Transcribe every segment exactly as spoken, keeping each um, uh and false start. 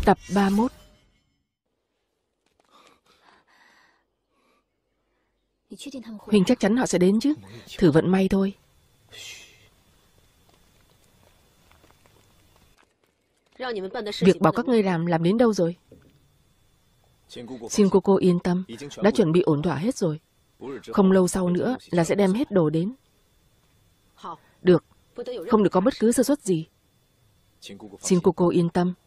Tập ba mươi mốt. Huynh chắc chắn họ sẽ đến chứ? Thử vận may thôi. Việc bảo các ngươi làm, làm đến đâu rồi? Xin cô cô yên tâm, đã chuẩn bị ổn thỏa hết rồi. Không lâu sau nữa là sẽ đem hết đồ đến. Được, không được có bất cứ sơ suất gì. Xin cô cô yên tâm.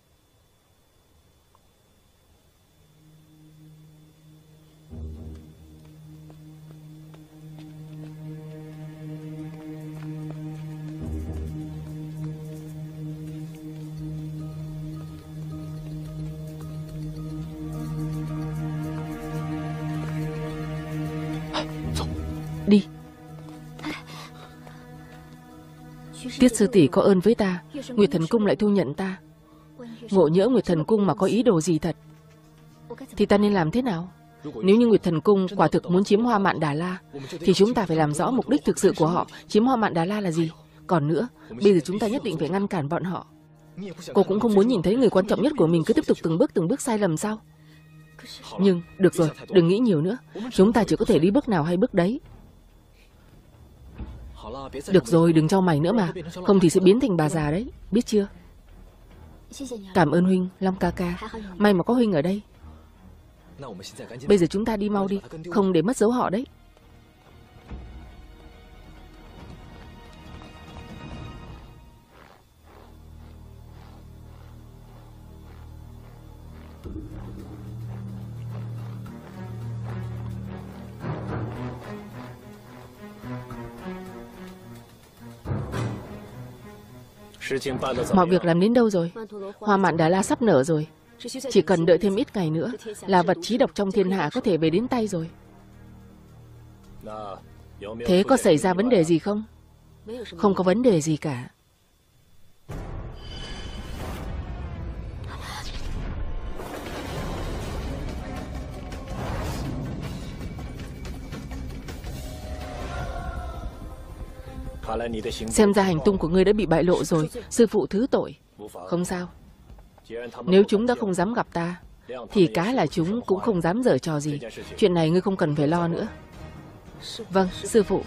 Đi. Tiết sư tỷ có ơn với ta, Nguyệt Thần Cung lại thu nhận ta. Ngộ nhỡ Nguyệt Thần Cung mà có ý đồ gì thật, thì ta nên làm thế nào? Nếu như Nguyệt Thần Cung quả thực muốn chiếm Hoa Mạn Đà La, thì chúng ta phải làm rõ mục đích thực sự của họ. Chiếm Hoa Mạn Đà La là gì? Còn nữa, bây giờ chúng ta nhất định phải ngăn cản bọn họ. Cô cũng không muốn nhìn thấy người quan trọng nhất của mình cứ tiếp tục từng bước từng bước sai lầm sao? Nhưng, được rồi, đừng nghĩ nhiều nữa. Chúng ta chỉ có thể đi bước nào hay bước đấy. Được rồi, đừng trao mày nữa mà, không thì sẽ biến thành bà già đấy, biết chưa? Cảm ơn huynh, Long ca ca. May mà có huynh ở đây. Bây giờ chúng ta đi mau đi, không để mất dấu họ đấy. Mọi việc làm đến đâu rồi? Hoa Mạn Đà La sắp nở rồi. Chỉ cần đợi thêm ít ngày nữa là vật chí độc trong thiên hạ có thể về đến tay rồi. Thế có xảy ra vấn đề gì không? Không có vấn đề gì cả. Xem ra hành tung của ngươi đã bị bại lộ rồi. Sư phụ thứ tội. Không sao. Nếu chúng đã không dám gặp ta, thì cá là chúng cũng không dám giở trò gì. Chuyện này ngươi không cần phải lo nữa. Vâng, sư phụ.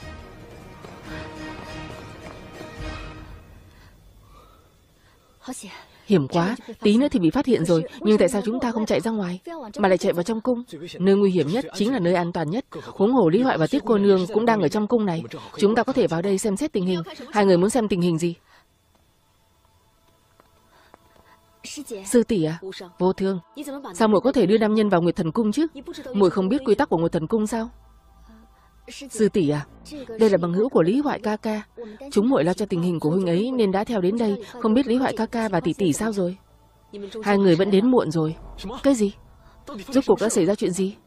Hiểm quá, tí nữa thì bị phát hiện rồi. Nhưng tại sao chúng ta không chạy ra ngoài, mà lại chạy vào trong cung? Nơi nguy hiểm nhất chính là nơi an toàn nhất. Huống hồ Lý Hoại và Tiết cô nương cũng đang ở trong cung này. Chúng ta có thể vào đây xem xét tình hình. Hai người muốn xem tình hình gì? Sư tỷ à? Vô Thương, sao muội có thể đưa nam nhân vào Nguyệt Thần Cung chứ? Muội không biết quy tắc của Nguyệt Thần Cung sao? Sư tỷ à, đây là bằng hữu của Lý Hoại ca ca. Chúng muội lo cho tình hình của huynh ấy nên đã theo đến đây. Không biết Lý Hoại ca ca và tỷ tỷ sao rồi? Hai người vẫn đến muộn rồi. Cái gì? Rốt cuộc đã xảy ra chuyện gì?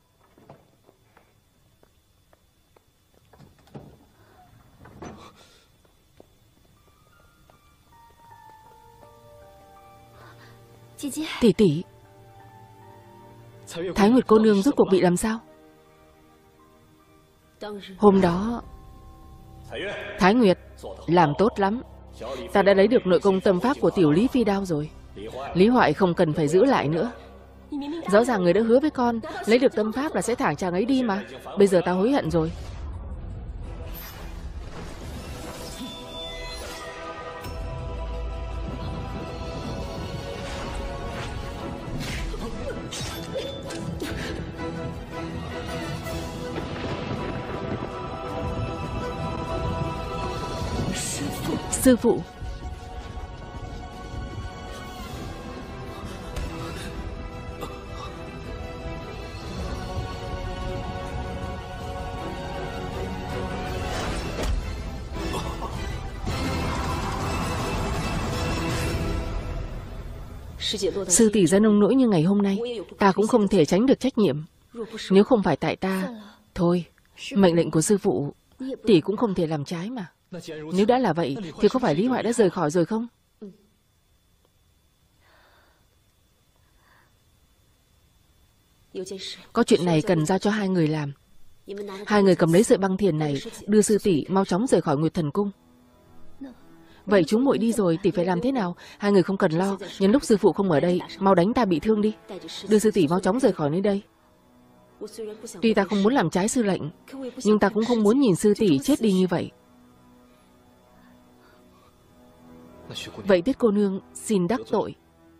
Tỷ tỷ, Thái Nguyệt cô nương rốt cuộc bị làm sao? Hôm đó Thái Nguyệt làm tốt lắm. Ta đã lấy được nội công tâm pháp của tiểu Lý Phi Đao rồi. Lý Hoại không cần phải giữ lại nữa. Rõ ràng người đã hứa với con lấy được tâm pháp là sẽ thả chàng ấy đi mà. Bây giờ ta hối hận rồi. Sư phụ. Sư tỷ ra nông nỗi như ngày hôm nay, ta cũng không thể tránh được trách nhiệm. Nếu không phải tại ta, thôi, mệnh lệnh của sư phụ tỷ cũng không thể làm trái mà. Nếu đã là vậy thì có phải Lý Hoại đã rời khỏi rồi không? Có chuyện này cần giao cho hai người làm. Hai người cầm lấy sợi băng thiền này, đưa sư tỷ mau chóng rời khỏi Nguyệt Thần Cung. Vậy chúng muội đi rồi, tỷ phải làm thế nào? Hai người không cần lo, nhân lúc sư phụ không ở đây, mau đánh ta bị thương đi. Đưa sư tỷ mau chóng rời khỏi nơi đây. Tuy ta không muốn làm trái sư lệnh, nhưng ta cũng không muốn nhìn sư tỷ chết đi như vậy. Vậy Tiết cô nương xin đắc tội.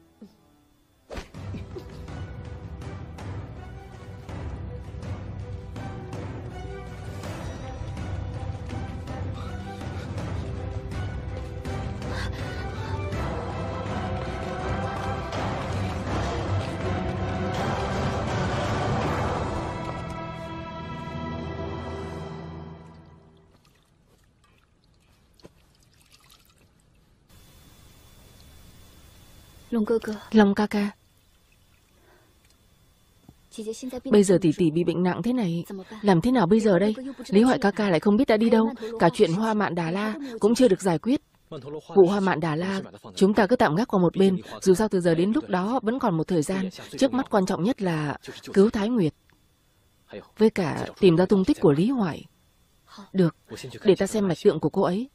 Long ca ca, bây giờ tỷ tỷ bị bệnh nặng thế này, làm thế nào bây giờ đây? Lý Hoại ca ca lại không biết đã đi đâu, cả chuyện Hoa Mạn Đà La cũng chưa được giải quyết. Vụ Hoa Mạn Đà La chúng ta cứ tạm gác qua một bên, dù sao từ giờ đến lúc đó vẫn còn một thời gian. Trước mắt quan trọng nhất là cứu Thái Nguyệt, với cả tìm ra tung tích của Lý Hoại. Được, để ta xem mạch tượng của cô ấy.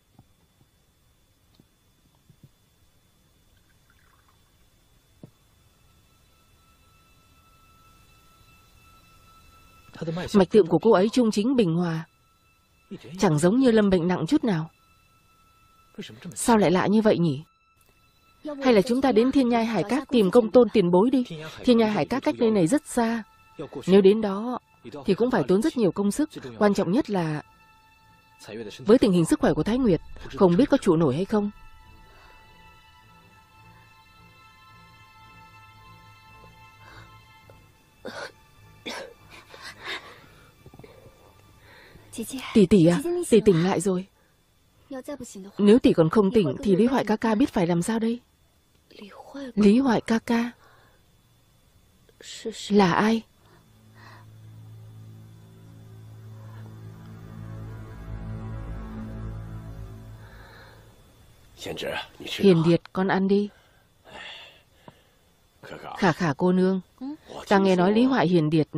Mạch tượng của cô ấy trung chính bình hòa, chẳng giống như lâm bệnh nặng chút nào. Sao lại lạ như vậy nhỉ? Hay là chúng ta đến Thiên Nhai Hải Các tìm Công Tôn tiền bối đi. Thiên Nhai Hải Các cách nơi này rất xa. Nếu đến đó thì cũng phải tốn rất nhiều công sức. Quan trọng nhất là với tình hình sức khỏe của Thái Nguyệt, không biết có trụ nổi hay không. Tỷ tỷ à, tỷ tỉnh lại rồi. Nếu tỷ còn không tỉnh thì Lý Hoại ca ca biết phải làm sao đây? Lý Hoại ca ca là ai? Hiền Điệt, con ăn đi. Khả Khả cô nương, ta nghe nói Lý Hoại Hiền Điệt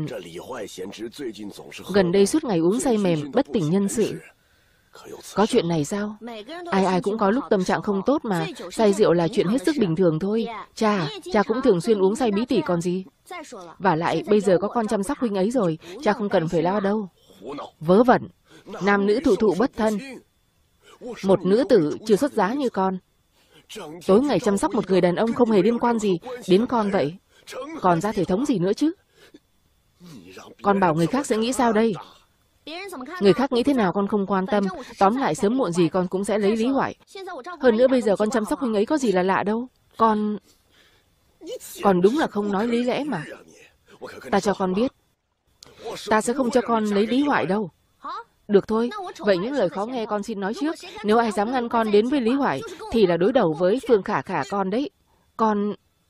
gần đây suốt ngày uống say mềm, bất tỉnh nhân sự. Có chuyện này sao? Ai ai cũng có lúc tâm trạng không tốt mà. Say rượu là chuyện hết sức bình thường thôi. Cha, cha cũng thường xuyên uống say bí tỉ còn gì. Vả lại bây giờ có con chăm sóc huynh ấy rồi, cha không cần phải lo đâu. Vớ vẩn, nam nữ thụ thụ bất thân. Một nữ tử chưa xuất giá như con, tối ngày chăm sóc một người đàn ông không hề liên quan gì đến con vậy. Còn ra thể thống gì nữa chứ? Con bảo người khác sẽ nghĩ sao đây? Người khác nghĩ thế nào con không quan tâm. Tóm lại sớm muộn gì con cũng sẽ lấy Lý Hoại. Hơn nữa bây giờ con chăm sóc huynh ấy có gì là lạ đâu. Con... Con đúng là không nói lý lẽ mà. Ta cho con biết, ta sẽ không cho con lấy Lý Hoại đâu. Được thôi, vậy những lời khó nghe con xin nói trước. Nếu ai dám ngăn con đến với Lý Hoại thì là đối đầu với Phương Khả Khả con đấy. Con...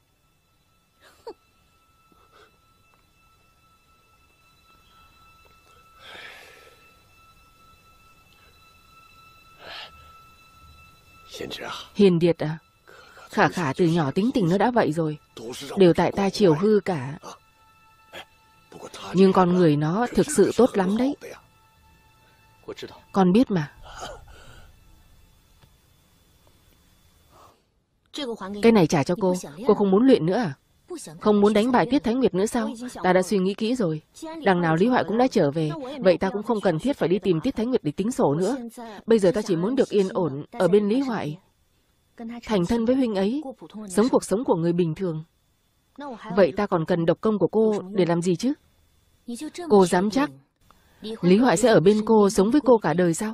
Hiền Điệt à, Khả Khả từ nhỏ tính tình nó đã vậy rồi. Đều tại ta chiều hư cả. Nhưng con người nó thực sự tốt lắm đấy. Con biết mà. Cái này trả cho cô. Cô không muốn luyện nữa à? Không muốn đánh bại Tiết Thái Nguyệt nữa sao? Ta đã suy nghĩ kỹ rồi. Đằng nào Lý Hoại cũng đã trở về, vậy ta cũng không cần thiết phải đi tìm Tiết Thái Nguyệt để tính sổ nữa. Bây giờ ta chỉ muốn được yên ổn ở bên Lý Hoại, thành thân với huynh ấy, sống cuộc sống của người bình thường. Vậy ta còn cần độc công của cô để làm gì chứ? Cô dám chắc Lý Hoại sẽ ở bên cô, sống với cô cả đời sao?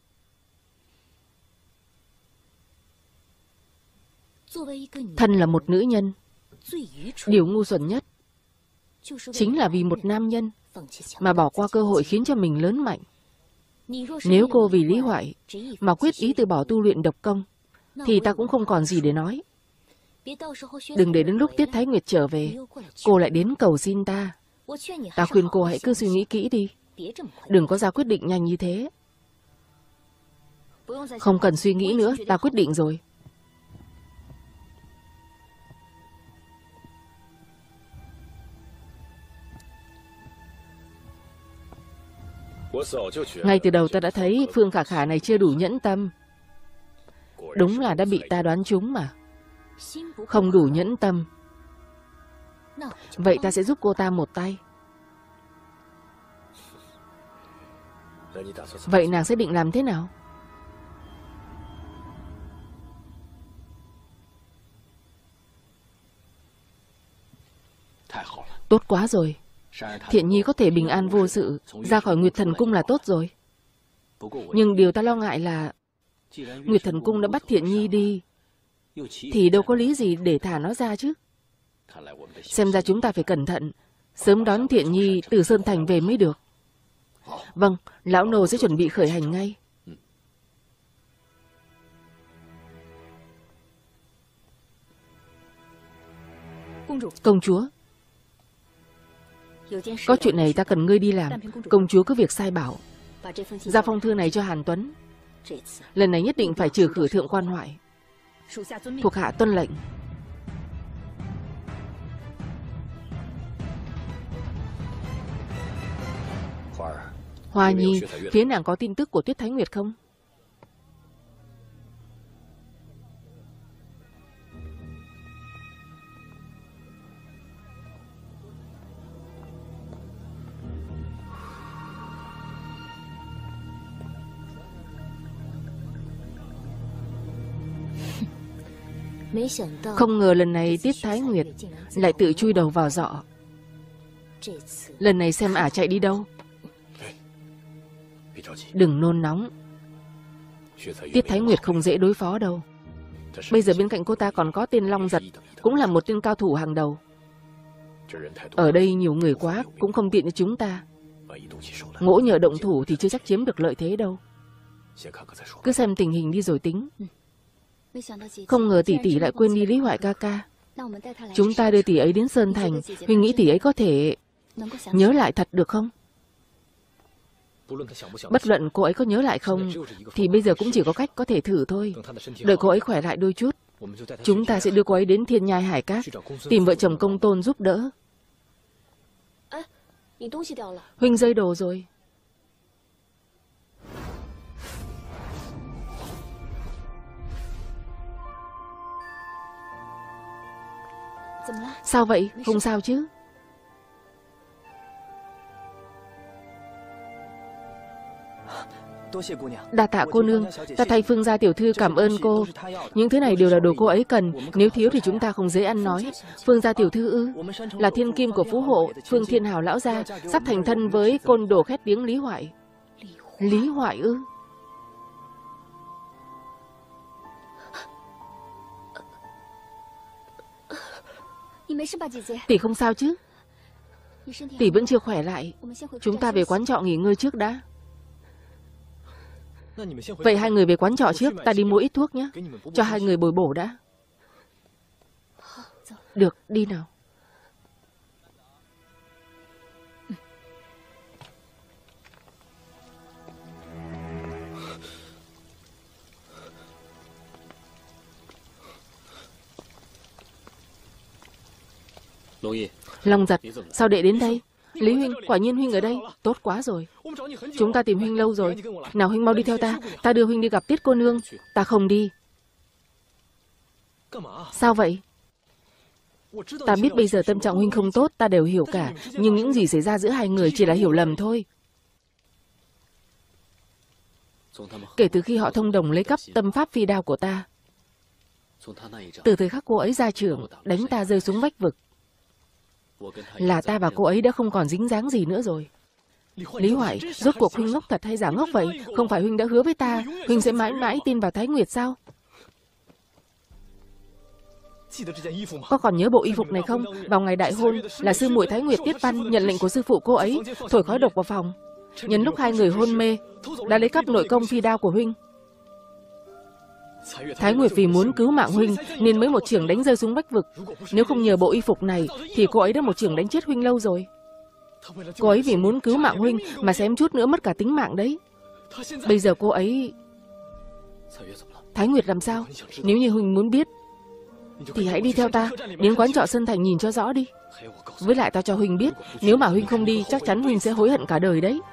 Thân là một nữ nhân, điều ngu xuẩn nhất chính là vì một nam nhân mà bỏ qua cơ hội khiến cho mình lớn mạnh. Nếu cô vì Lý Hoại mà quyết ý từ bỏ tu luyện độc công thì ta cũng không còn gì để nói. Đừng để đến lúc Tiết Thái Nguyệt trở về, cô lại đến cầu xin ta. Ta khuyên cô hãy cứ suy nghĩ kỹ đi. Đừng có ra quyết định nhanh như thế. Không cần suy nghĩ nữa, ta quyết định rồi. Ngay từ đầu ta đã thấy Phương Khả Khả này chưa đủ nhẫn tâm. Đúng là đã bị ta đoán trúng mà. Không đủ nhẫn tâm. Vậy ta sẽ giúp cô ta một tay. Vậy nàng sẽ định làm thế nào? Tốt quá rồi. Thiện Nhi có thể bình an vô sự ra khỏi Nguyệt Thần Cung là tốt rồi. Nhưng điều ta lo ngại là Nguyệt Thần Cung đã bắt Thiện Nhi đi, thì đâu có lý gì để thả nó ra chứ. Xem ra chúng ta phải cẩn thận, sớm đón Thiện Nhi từ Sơn Thành về mới được. Vâng, lão nô sẽ chuẩn bị khởi hành ngay. Công chúa, có chuyện này ta cần ngươi đi làm. Công chúa cứ việc sai bảo. Giao phong thư này cho Hàn Tuấn. Lần này nhất định phải trừ khử thượng quan Hoại. Thuộc hạ tuân lệnh. Hoa Nhi, phía nàng có tin tức của Tuyết Thái Nguyệt không? Không ngờ lần này Tiết Thái Nguyệt lại tự chui đầu vào giọ. Lần này xem ả chạy đi đâu. Đừng nôn nóng. Tiết Thái Nguyệt không dễ đối phó đâu. Bây giờ bên cạnh cô ta còn có tên Long Giật, cũng là một tên cao thủ hàng đầu. Ở đây nhiều người quá, cũng không tiện cho chúng ta. Ngỗ nhờ động thủ thì chưa chắc chiếm được lợi thế đâu. Cứ xem tình hình đi rồi tính. Không ngờ tỷ tỷ lại quên đi Lý Hoại ca ca. Chúng ta đưa tỷ ấy đến Sơn Thành. Huynh nghĩ tỷ ấy có thể nhớ lại thật được không? Bất luận cô ấy có nhớ lại không, thì bây giờ cũng chỉ có cách có thể thử thôi. Đợi cô ấy khỏe lại đôi chút, chúng ta sẽ đưa cô ấy đến Thiên Nhai Hải Cát, tìm vợ chồng Công Tôn giúp đỡ. Huynh rơi đồ rồi. Sao vậy? Không sao chứ? Đa tạ cô nương, ta thay Phương gia tiểu thư cảm ơn cô. Những thứ này đều là đồ cô ấy cần, nếu thiếu thì chúng ta không dễ ăn nói. Phương gia tiểu thư ư? Là thiên kim của phú hộ Phương Thiên Hào lão gia, sắp thành thân với côn đồ khét tiếng Lý Hoại. Lý Hoại ư? Tỷ không sao chứ? Tỷ vẫn chưa khỏe lại. Chúng ta về quán trọ nghỉ ngơi trước đã. Vậy hai người về quán trọ trước, ta đi mua ít thuốc nhé. Cho hai người bồi bổ đã. Được, đi nào. Long Giật, sao đệ đến đây? Lý huynh, quả nhiên huynh ở đây. Tốt quá rồi. Chúng ta tìm huynh lâu rồi. Nào huynh mau đi theo ta. Ta đưa huynh đi gặp Tiết cô nương. Ta không đi. Sao vậy? Ta biết bây giờ tâm trạng huynh không tốt, ta đều hiểu cả. Nhưng những gì xảy ra giữa hai người chỉ là hiểu lầm thôi. Kể từ khi họ thông đồng lấy cắp tâm pháp phi đao của ta, từ thời khắc cô ấy ra trưởng, đánh ta rơi xuống vách vực, là ta và cô ấy đã không còn dính dáng gì nữa rồi. Lý Hoại, rốt cuộc huynh ngốc thật hay giả ngốc vậy? Không phải huynh đã hứa với ta huynh sẽ mãi mãi tin vào Thái Nguyệt sao? Có còn nhớ bộ y phục này không? Vào ngày đại hôn, là sư muội Thái Nguyệt Tiết Văn nhận lệnh của sư phụ cô ấy, thổi khói độc vào phòng. Nhân lúc hai người hôn mê, đã lấy cắp nội công phi đao của huynh. Thái Nguyệt vì muốn cứu mạng huynh nên mới một chưởng đánh rơi xuống vách vực. Nếu không nhờ bộ y phục này thì cô ấy đã một chưởng đánh chết huynh lâu rồi. Cô ấy vì muốn cứu mạng huynh mà xém chút nữa mất cả tính mạng đấy. Bây giờ cô ấy... Thái Nguyệt làm sao? Nếu như huynh muốn biết thì hãy đi theo ta đến quán trọ Sơn Thành nhìn cho rõ đi. Với lại ta cho huynh biết, nếu mà huynh không đi chắc chắn huynh sẽ hối hận cả đời đấy.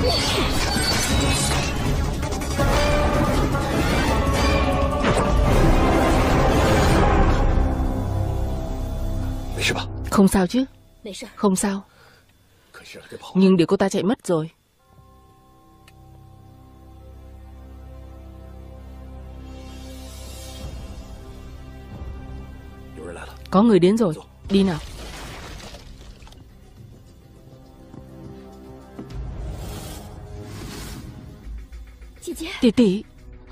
Không sao chứ? Không sao. Nhưng để cô ta chạy mất rồi. Có người đến rồi. Đi nào. Tỷ tỷ.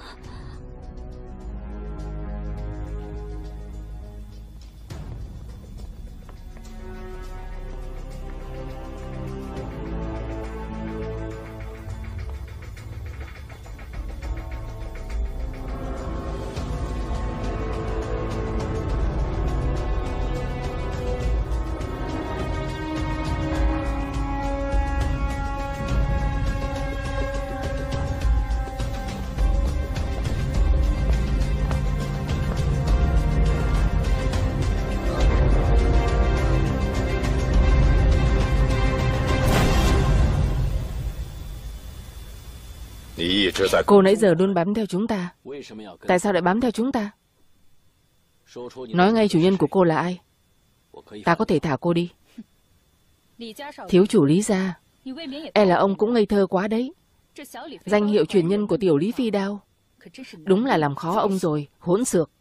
Cô nãy giờ luôn bám theo chúng ta. Tại sao lại bám theo chúng ta? Nói ngay chủ nhân của cô là ai. Ta có thể thả cô đi. Thiếu chủ Lý gia, e là ông cũng ngây thơ quá đấy. Danh hiệu truyền nhân của tiểu Lý Phi Đao đúng là làm khó ông rồi. Hỗn xược.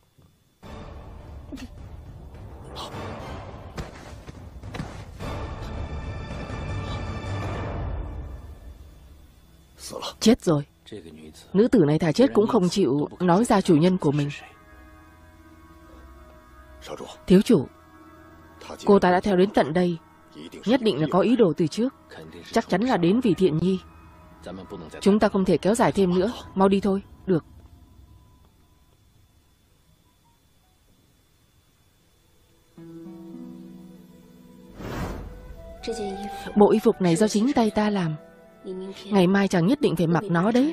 Chết rồi. Nữ tử này thà chết cũng không chịu nói ra chủ nhân của mình. Thiếu chủ, cô ta đã theo đến tận đây, nhất định là có ý đồ từ trước. Chắc chắn là đến vì Thiện Nhi. Chúng ta không thể kéo dài thêm nữa. Mau đi thôi. Được. Bộ y phục này do chính tay ta làm. Ngày mai chàng nhất định phải mặc nó đấy.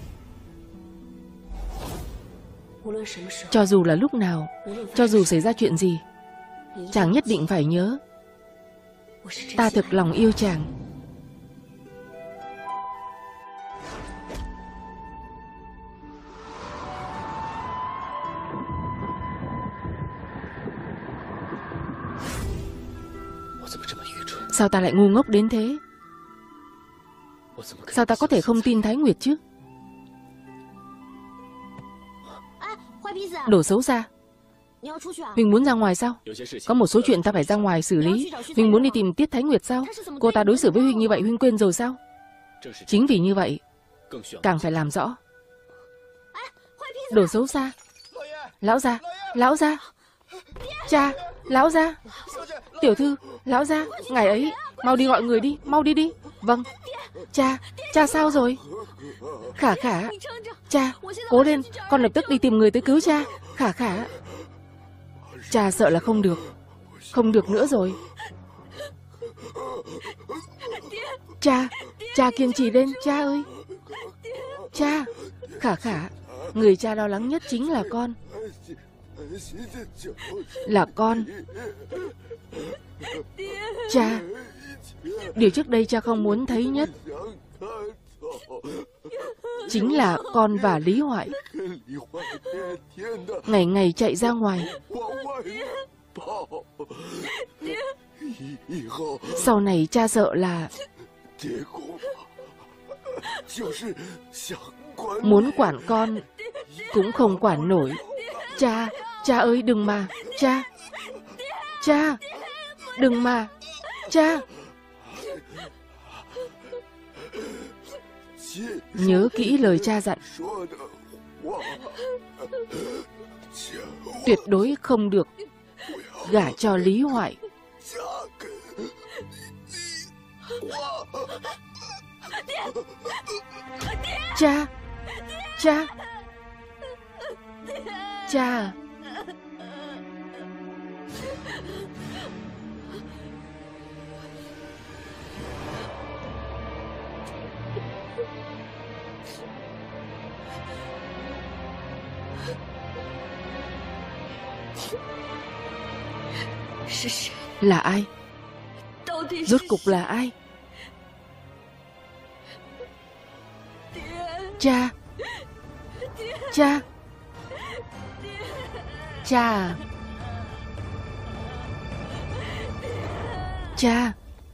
Cho dù là lúc nào, cho dù xảy ra chuyện gì, chàng nhất định phải nhớ. Ta thực lòng yêu chàng. Sao ta lại ngu ngốc đến thế? Sao ta có thể không tin Thái Nguyệt chứ? Đồ xấu xa. Mình muốn ra ngoài sao? Có một số chuyện ta phải ra ngoài xử lý. Mình muốn đi tìm Tiết Thái Nguyệt sao? Cô ta đối xử với Huynh như vậy Huynh quên rồi sao? Chính vì như vậy càng phải làm rõ. Đồ xấu xa. Lão gia, lão gia. Cha, lão gia. Tiểu thư, lão gia, ngài ấy. Mau đi gọi người đi, mau đi đi. Vâng. Cha, cha sao rồi? Khả Khả. Cha, cố lên, con lập tức đi tìm người tới cứu cha. Khả Khả. Cha sợ là không được. Không được nữa rồi. Cha, cha kiên trì lên, cha ơi. Cha, Khả Khả. Người cha lo lắng nhất chính là con. Là con. Cha, điều trước đây cha không muốn thấy nhất chính là con và Lý Hoại ngày ngày chạy ra ngoài. Sau này cha sợ là muốn quản con cũng không quản nổi. Cha, cha ơi đừng mà. Cha, cha, đừng mà. Cha, nhớ kỹ lời cha dặn. Tuyệt đối không được gả cho Lý Hoại. Cha, cha, cha. Là ai? Rốt cục là ai? Cha. Cha. Cha à? Cha.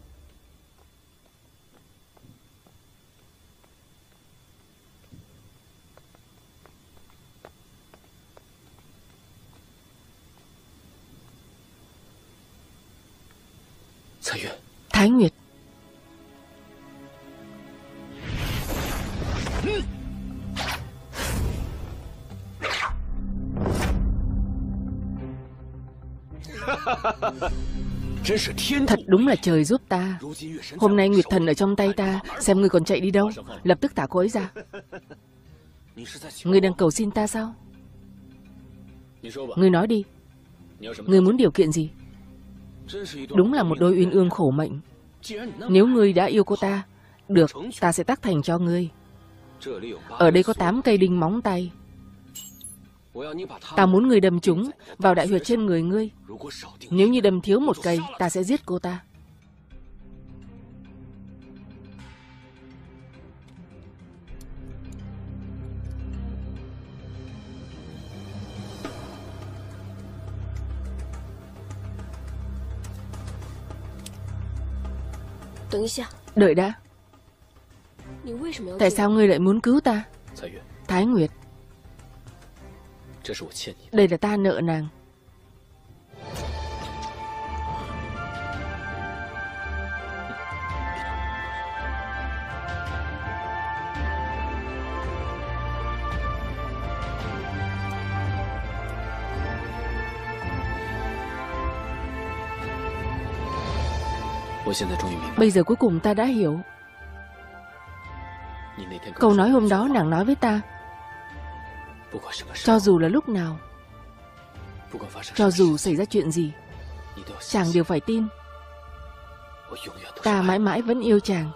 Thái Nguyệt. Thật đúng là trời giúp ta. Hôm nay Nguyệt Thần ở trong tay ta, xem ngươi còn chạy đi đâu. Lập tức thả cô ấy ra. Ngươi đang cầu xin ta sao? Ngươi nói đi. Ngươi muốn điều kiện gì? Đúng là một đôi uyên ương khổ mệnh. Nếu ngươi đã yêu cô ta, được, ta sẽ tác thành cho ngươi. Ở đây có tám cây đinh móng tay. Ta muốn ngươi đâm chúng vào đại huyệt trên người ngươi. Nếu như đâm thiếu một cây, ta sẽ giết cô ta. Đợi đã. Tại sao ngươi lại muốn cứu ta? Thái Nguyệt, đây là ta nợ nàng. Bây giờ cuối cùng ta đã hiểu. Câu nói hôm đó nàng nói với ta, cho dù là lúc nào, cho dù xảy ra chuyện gì, chàng đều phải tin. Ta mãi mãi vẫn yêu chàng.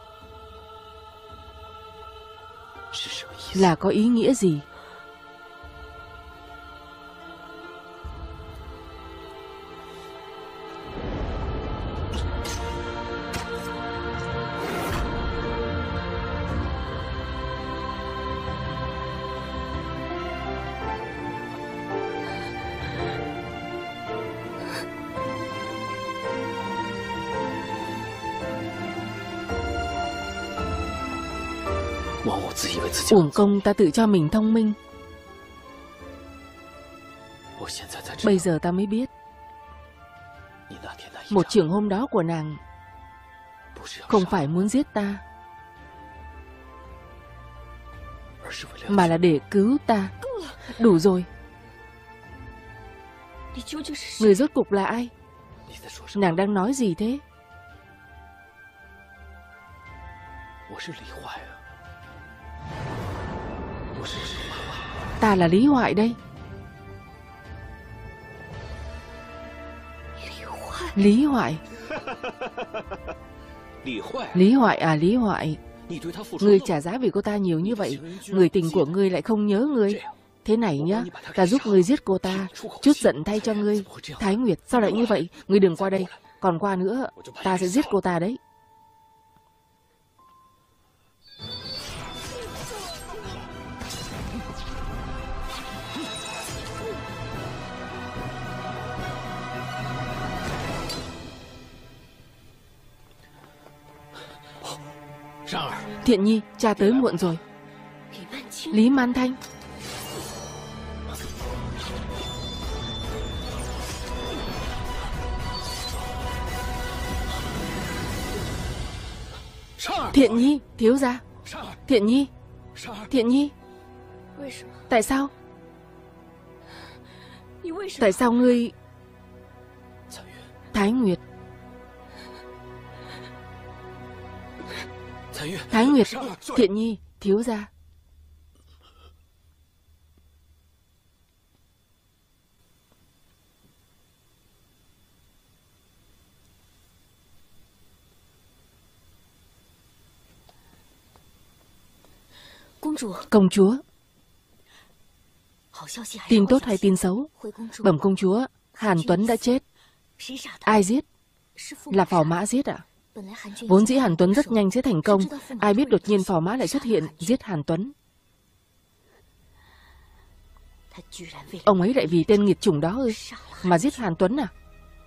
Là có ý nghĩa gì? Uổng công ta tự cho mình thông minh. Bây giờ ta mới biết, một trưởng hôm đó của nàng không phải muốn giết ta, mà là để cứu ta. Đủ rồi. Người rốt cục là ai? Nàng đang nói gì thế? Ta là Lý Hoại đây. Lý Hoại. Lý Hoại à, Lý Hoại. Ngươi trả giá vì cô ta nhiều như vậy, người tình của ngươi lại không nhớ ngươi. Thế này nhá, ta giúp ngươi giết cô ta, chút giận thay cho ngươi. Thái Nguyệt, sao lại như vậy? Ngươi đừng qua đây, còn qua nữa, ta sẽ giết cô ta đấy. Thiện Nhi, cha tới muộn rồi. Lý Man Thanh. Thiện Nhi, thiếu gia. Thiện Nhi. Thiện Nhi. Tại sao? Tại sao ngươi... Thái Nguyệt. Thái Nguyệt, Thiện Nhi, thiếu gia. Công chúa. Tin tốt hay tin xấu? Bẩm công chúa, Hàn Tuấn đã chết. Ai giết? Là Phò Mã giết ạ? Vốn dĩ Hàn Tuấn rất nhanh sẽ thành công, ai biết đột nhiên Phò Mã lại xuất hiện giết Hàn Tuấn. Ông ấy lại vì tên nghiệt chủng đó ư? Mà giết Hàn Tuấn à?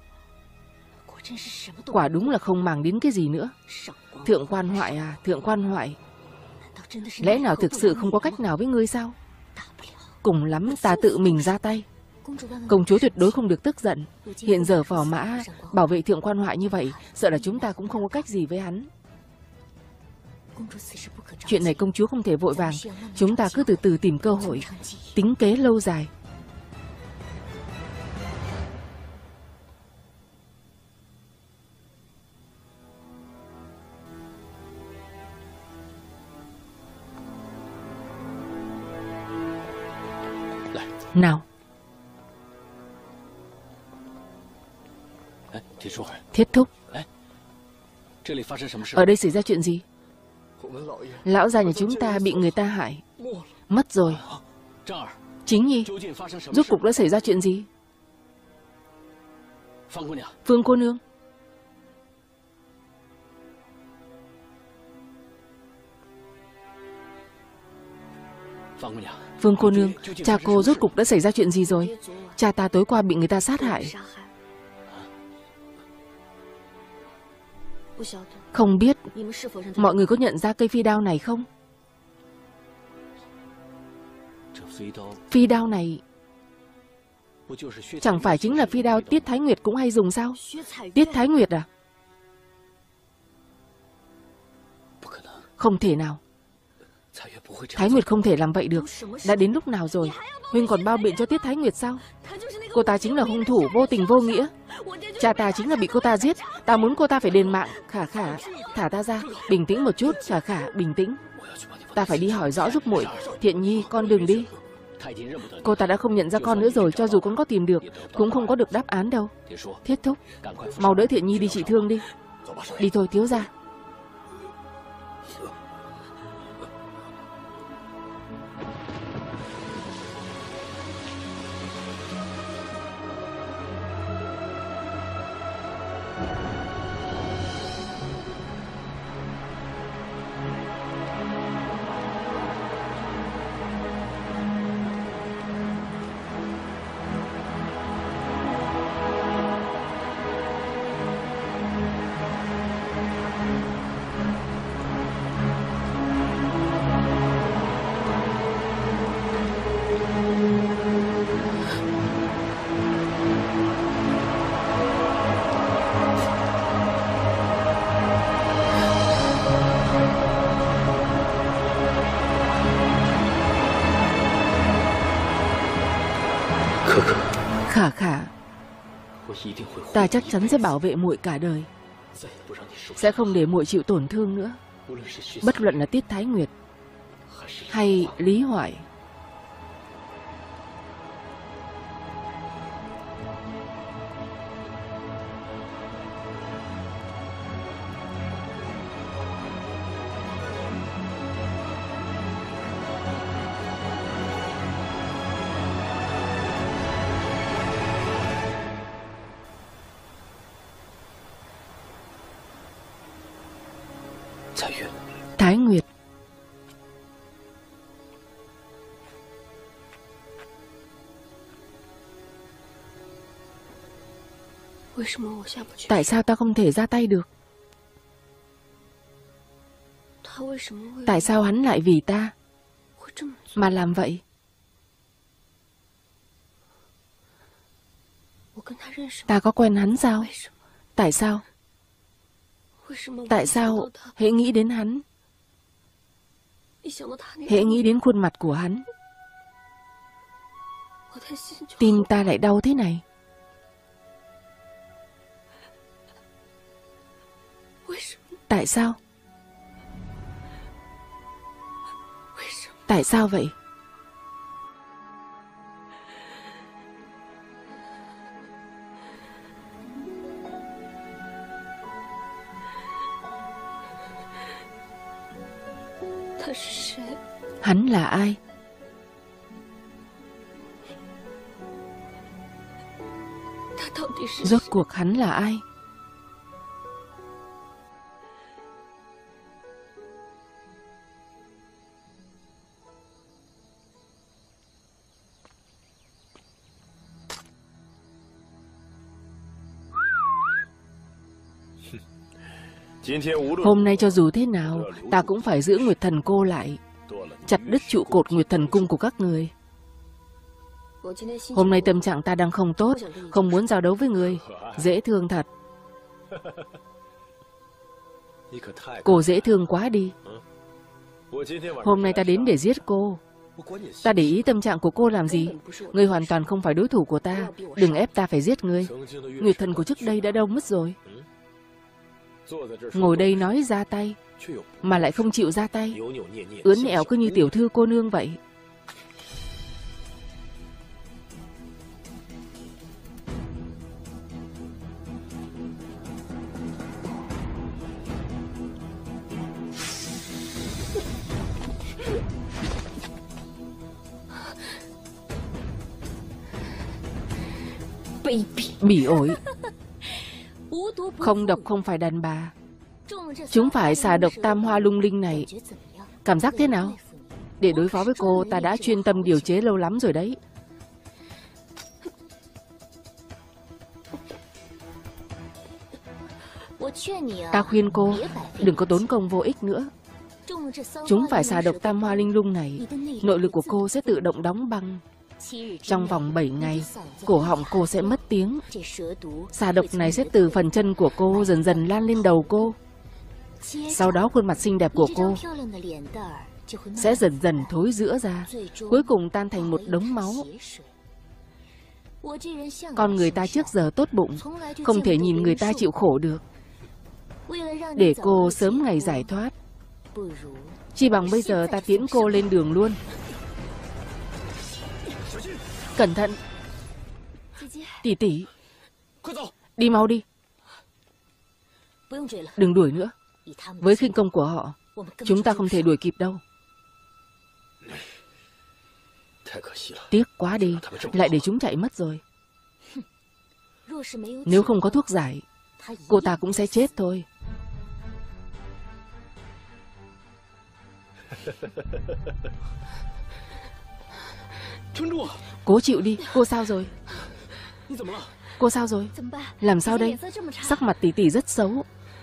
Quả đúng là không màng đến cái gì nữa. Thượng quan Hoại à, Thượng quan Hoại, lẽ nào thực sự không có cách nào với ngươi sao? Cùng lắm ta tự mình ra tay. Công chúa tuyệt đối không được tức giận. Hiện giờ Phò Mã bảo vệ Thượng quan Hoại như vậy, sợ là chúng ta cũng không có cách gì với hắn. Chuyện này công chúa không thể vội vàng. Chúng ta cứ từ từ tìm cơ hội, tính kế lâu dài. Nào, Thiết thúc, ở đây xảy ra chuyện gì? Lão già nhà chúng ta bị người ta hại, mất rồi. Chính Nhi, rốt cuộc đã xảy ra chuyện gì? Phương cô nương. Phương cô nương, cha cô rốt cuộc đã xảy ra chuyện gì rồi? Cha ta tối qua bị người ta sát hại. Không biết mọi người có nhận ra cây phi đao này không? Phi đao này chẳng phải chính là phi đao Tiết Thái Nguyệt cũng hay dùng sao? Tiết Thái Nguyệt à? Không thể nào. Thái Nguyệt không thể làm vậy được. Đã đến lúc nào rồi? Huynh còn bao biện cho Tiết Thái Nguyệt sao? Cô ta chính là hung thủ vô tình vô nghĩa. Cha ta chính là bị cô ta giết. Ta muốn cô ta phải đền mạng. Khả Khả, thả ta ra. Bình tĩnh một chút. Khả Khả, bình tĩnh. Ta phải đi hỏi rõ giúp muội. Thiện Nhi, con đừng đi. Cô ta đã không nhận ra con nữa rồi. Cho dù con có tìm được cũng không có được đáp án đâu. Thiết thúc, mau đỡ Thiện Nhi đi trị thương đi. Đi thôi thiếu gia. Khả Khả, ta chắc chắn sẽ bảo vệ muội cả đời, sẽ không để muội chịu tổn thương nữa. Bất luận là Tiết Thái Nguyệt hay Lý Hoại. Thái Nguyệt. Tại sao ta không thể ra tay được? Tại sao hắn lại vì ta mà làm vậy? Ta có quen hắn sao? Tại sao? Tại sao hễ nghĩ đến hắn, hễ nghĩ đến khuôn mặt của hắn, tim ta lại đau thế này? Tại sao? Tại sao vậy? Hắn là ai? Rốt cuộc hắn là ai? Hôm nay cho dù thế nào, ta cũng phải giữ Nguyệt Thần Cô lại, chặt đứt trụ cột Nguyệt Thần Cung của các người. Hôm nay tâm trạng ta đang không tốt, không muốn giao đấu với người. Dễ thương thật. Cô dễ thương quá đi. Hôm nay ta đến để giết cô. Ta để ý tâm trạng của cô làm gì? Ngươi hoàn toàn không phải đối thủ của ta. Đừng ép ta phải giết ngươi. Nguyệt thần của trước đây đã đâu mất rồi. Ngồi đây nói ra tay, mà lại không chịu ra tay. Ướn ẹo cứ như tiểu thư cô nương vậy. Bỉ ổi. Không độc không phải đàn bà. Chúng phải xà độc tam hoa lung linh này. Cảm giác thế nào? Để đối phó với cô, ta đã chuyên tâm điều chế lâu lắm rồi đấy. Ta khuyên cô, đừng có tốn công vô ích nữa. Chúng phải xà độc tam hoa linh lung này, nội lực của cô sẽ tự động đóng băng. Trong vòng bảy ngày, cổ họng cô sẽ mất tiếng. Xà độc này sẽ từ phần chân của cô dần dần lan lên đầu cô. Sau đó khuôn mặt xinh đẹp của cô sẽ dần dần thối rữa ra, cuối cùng tan thành một đống máu. Con người ta trước giờ tốt bụng, không thể nhìn người ta chịu khổ được. Để cô sớm ngày giải thoát, chi bằng bây giờ ta tiễn cô lên đường luôn. Cẩn thận. Tỷ tỷ, đi mau đi. Đừng đuổi nữa. Với khinh công của họ, chúng ta không thể đuổi kịp đâu. Tiếc quá đi, lại để chúng chạy mất rồi. Nếu không có thuốc giải, cô ta cũng sẽ chết thôi. Cố chịu đi, cô sao rồi? Cô sao rồi? Làm sao đây? Sắc mặt tỷ tỷ rất xấu.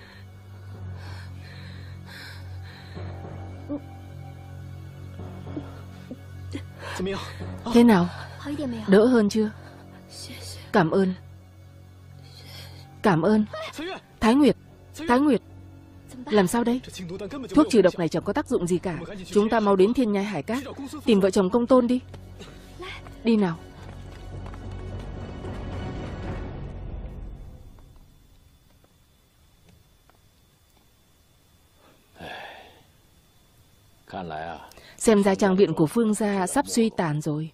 Thế nào? Đỡ hơn chưa? Cảm ơn. Cảm ơn. Thái Nguyệt, Thái Nguyệt, làm sao đây? Thuốc trừ độc này chẳng có tác dụng gì cả. Chúng ta mau đến Thiên Nhai Hải Các, tìm vợ chồng Công Tôn đi. Đi nào. Xem ra trang viện của Phương gia sắp suy tàn rồi.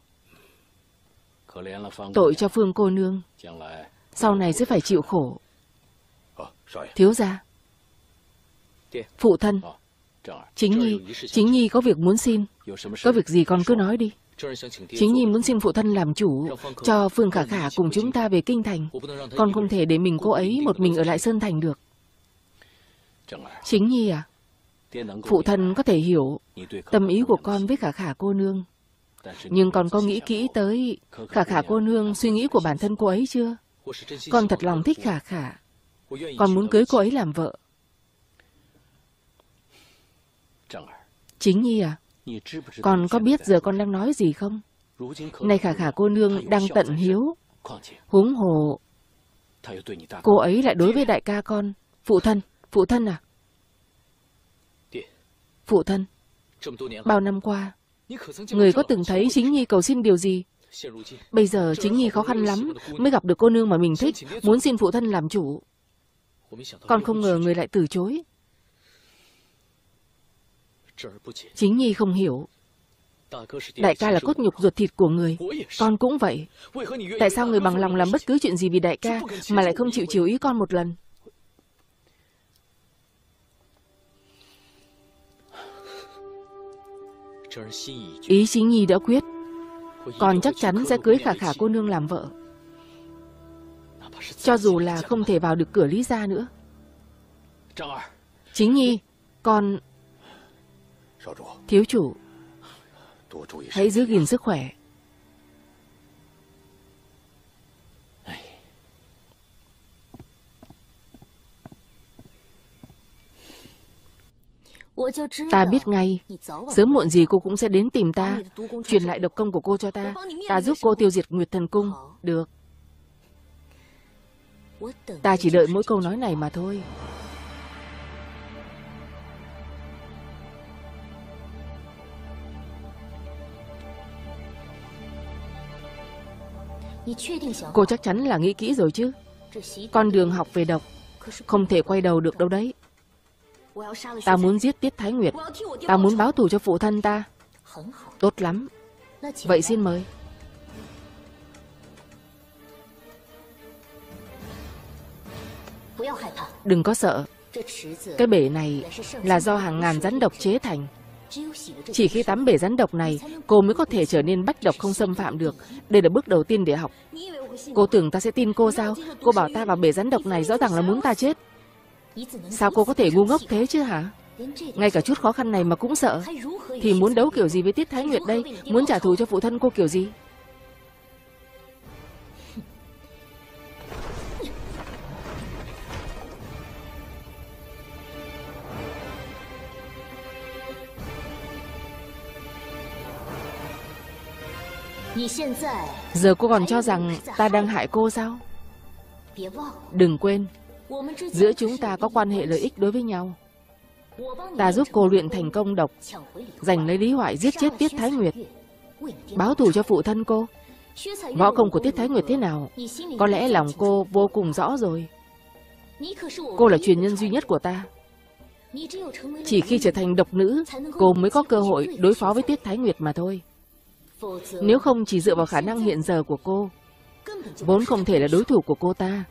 Tội cho Phương cô nương, sau này sẽ phải chịu khổ. Thiếu gia, phụ thân, Chính Nhi, Chính Nhi có việc muốn xin. Có việc gì con cứ nói đi. Chính Nhi muốn xin phụ thân làm chủ, cho Phương Khả Khả cùng chúng ta về kinh thành. Con không thể để mình cô ấy một mình ở lại Sơn Thành được. Chính Nhi à, phụ thân có thể hiểu tâm ý của con với Khả Khả cô nương. Nhưng con có nghĩ kỹ tới Khả Khả cô nương suy nghĩ của bản thân cô ấy chưa? Con thật lòng thích Khả Khả. Con muốn cưới cô ấy làm vợ. Chính Nhi à, con có biết giờ con đang nói gì không? Này Khả Khả cô nương đang tận hiếu. Huống hồ cô ấy lại đối với đại ca con. Phụ thân, phụ thân à? Phụ thân, bao năm qua, người có từng thấy Chính Nhi cầu xin điều gì? Bây giờ Chính Nhi khó khăn lắm mới gặp được cô nương mà mình thích, muốn xin phụ thân làm chủ. Con không ngờ người lại từ chối. Chính Nhi không hiểu. Đại ca là cốt nhục ruột thịt của người, con cũng vậy. Tại sao người bằng lòng làm bất cứ chuyện gì vì đại ca mà lại không chịu chiều ý con một lần? Ý Chính Nhi đã quyết, con chắc chắn sẽ cưới Khả Khả cô nương làm vợ. Cho dù là không thể vào được cửa Lý gia nữa. Chính Nhi, con... Thiếu chủ, hãy giữ gìn sức khỏe. Ta biết ngay, sớm muộn gì cô cũng sẽ đến tìm ta, truyền lại độc công của cô cho ta. Ta giúp cô tiêu diệt Nguyệt Thần Cung. Được. Ta chỉ đợi mỗi câu nói này mà thôi. Cô chắc chắn là nghĩ kỹ rồi chứ? Con đường học về độc không thể quay đầu được đâu đấy. Ta muốn giết Tiết Thái Nguyệt. Ta muốn báo thù cho phụ thân ta. Tốt lắm. Vậy xin mời. Đừng có sợ. Cái bể này là do hàng ngàn rắn độc chế thành. Chỉ khi tắm bể rắn độc này, cô mới có thể trở nên bách độc không xâm phạm được. Đây là bước đầu tiên để học. Cô tưởng ta sẽ tin cô sao? Cô bảo ta vào bể rắn độc này rõ ràng là muốn ta chết. Sao cô có thể ngu ngốc thế chứ hả? Ngay cả chút khó khăn này mà cũng sợ. Thì muốn đấu kiểu gì với Tiết Thái Nguyệt đây? Muốn trả thù cho phụ thân cô kiểu gì? Giờ cô còn cho rằng ta đang hại cô sao? Đừng quên, giữa chúng ta có quan hệ lợi ích đối với nhau. Ta giúp cô luyện thành công độc, giành lấy Lý Hoại giết chết Tiết Thái Nguyệt, báo thù cho phụ thân cô. Võ công của Tiết Thái Nguyệt thế nào, có lẽ lòng cô vô cùng rõ rồi. Cô là truyền nhân duy nhất của ta. Chỉ khi trở thành độc nữ, cô mới có cơ hội đối phó với Tiết Thái Nguyệt mà thôi. Nếu không, chỉ dựa vào khả năng hiện giờ của cô, vốn không thể là đối thủ của cô ta.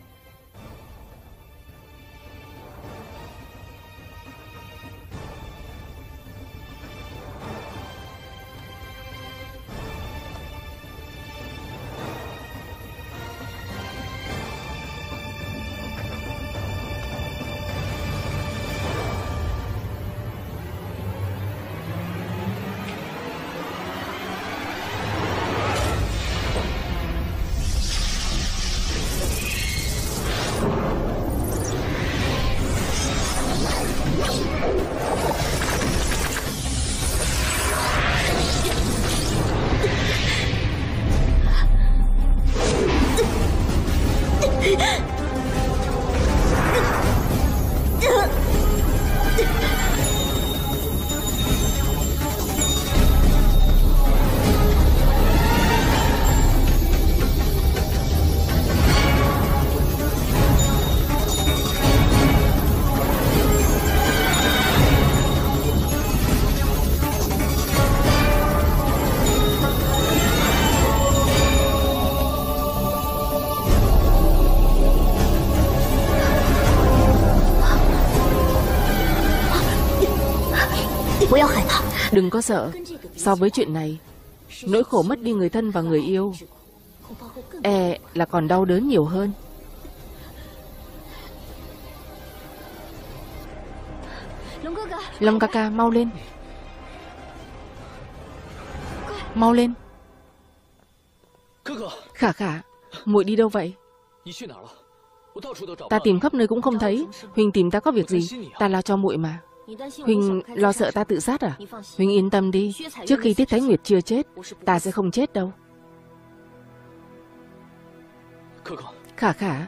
Đừng có sợ. So với chuyện này, nỗi khổ mất đi người thân và người yêu e là còn đau đớn nhiều hơn. Long ca ca, mau lên. Mau lên. Khả khả, muội đi đâu vậy? Ta tìm khắp nơi cũng không thấy. Huynh tìm ta có việc gì? Ta lo cho muội mà. Huynh lo sợ ta tự sát à? Huynh yên tâm đi, trước khi Tiết Thái Nguyệt chưa chết, ta sẽ không chết đâu. Khả khả,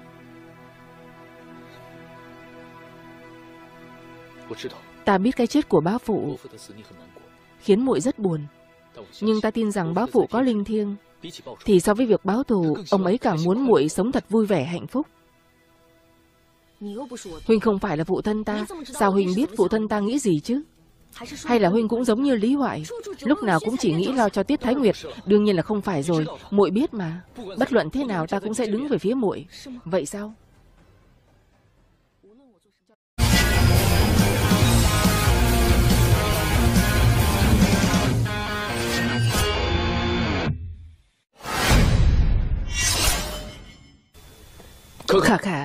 ta biết cái chết của bá phụ khiến muội rất buồn, nhưng ta tin rằng bá phụ có linh thiêng, thì so với việc báo thù, ông ấy càng muốn muội sống thật vui vẻ hạnh phúc. Huynh không phải là phụ thân ta, sao Huynh biết phụ thân ta nghĩ gì chứ? Hay là Huynh cũng giống như Lý Hoại, lúc nào cũng chỉ nghĩ lo cho Tiết Thái Nguyệt? Đương nhiên là không phải rồi, muội biết mà. Bất luận thế nào ta cũng sẽ đứng về phía muội. Vậy sao? Khả khả,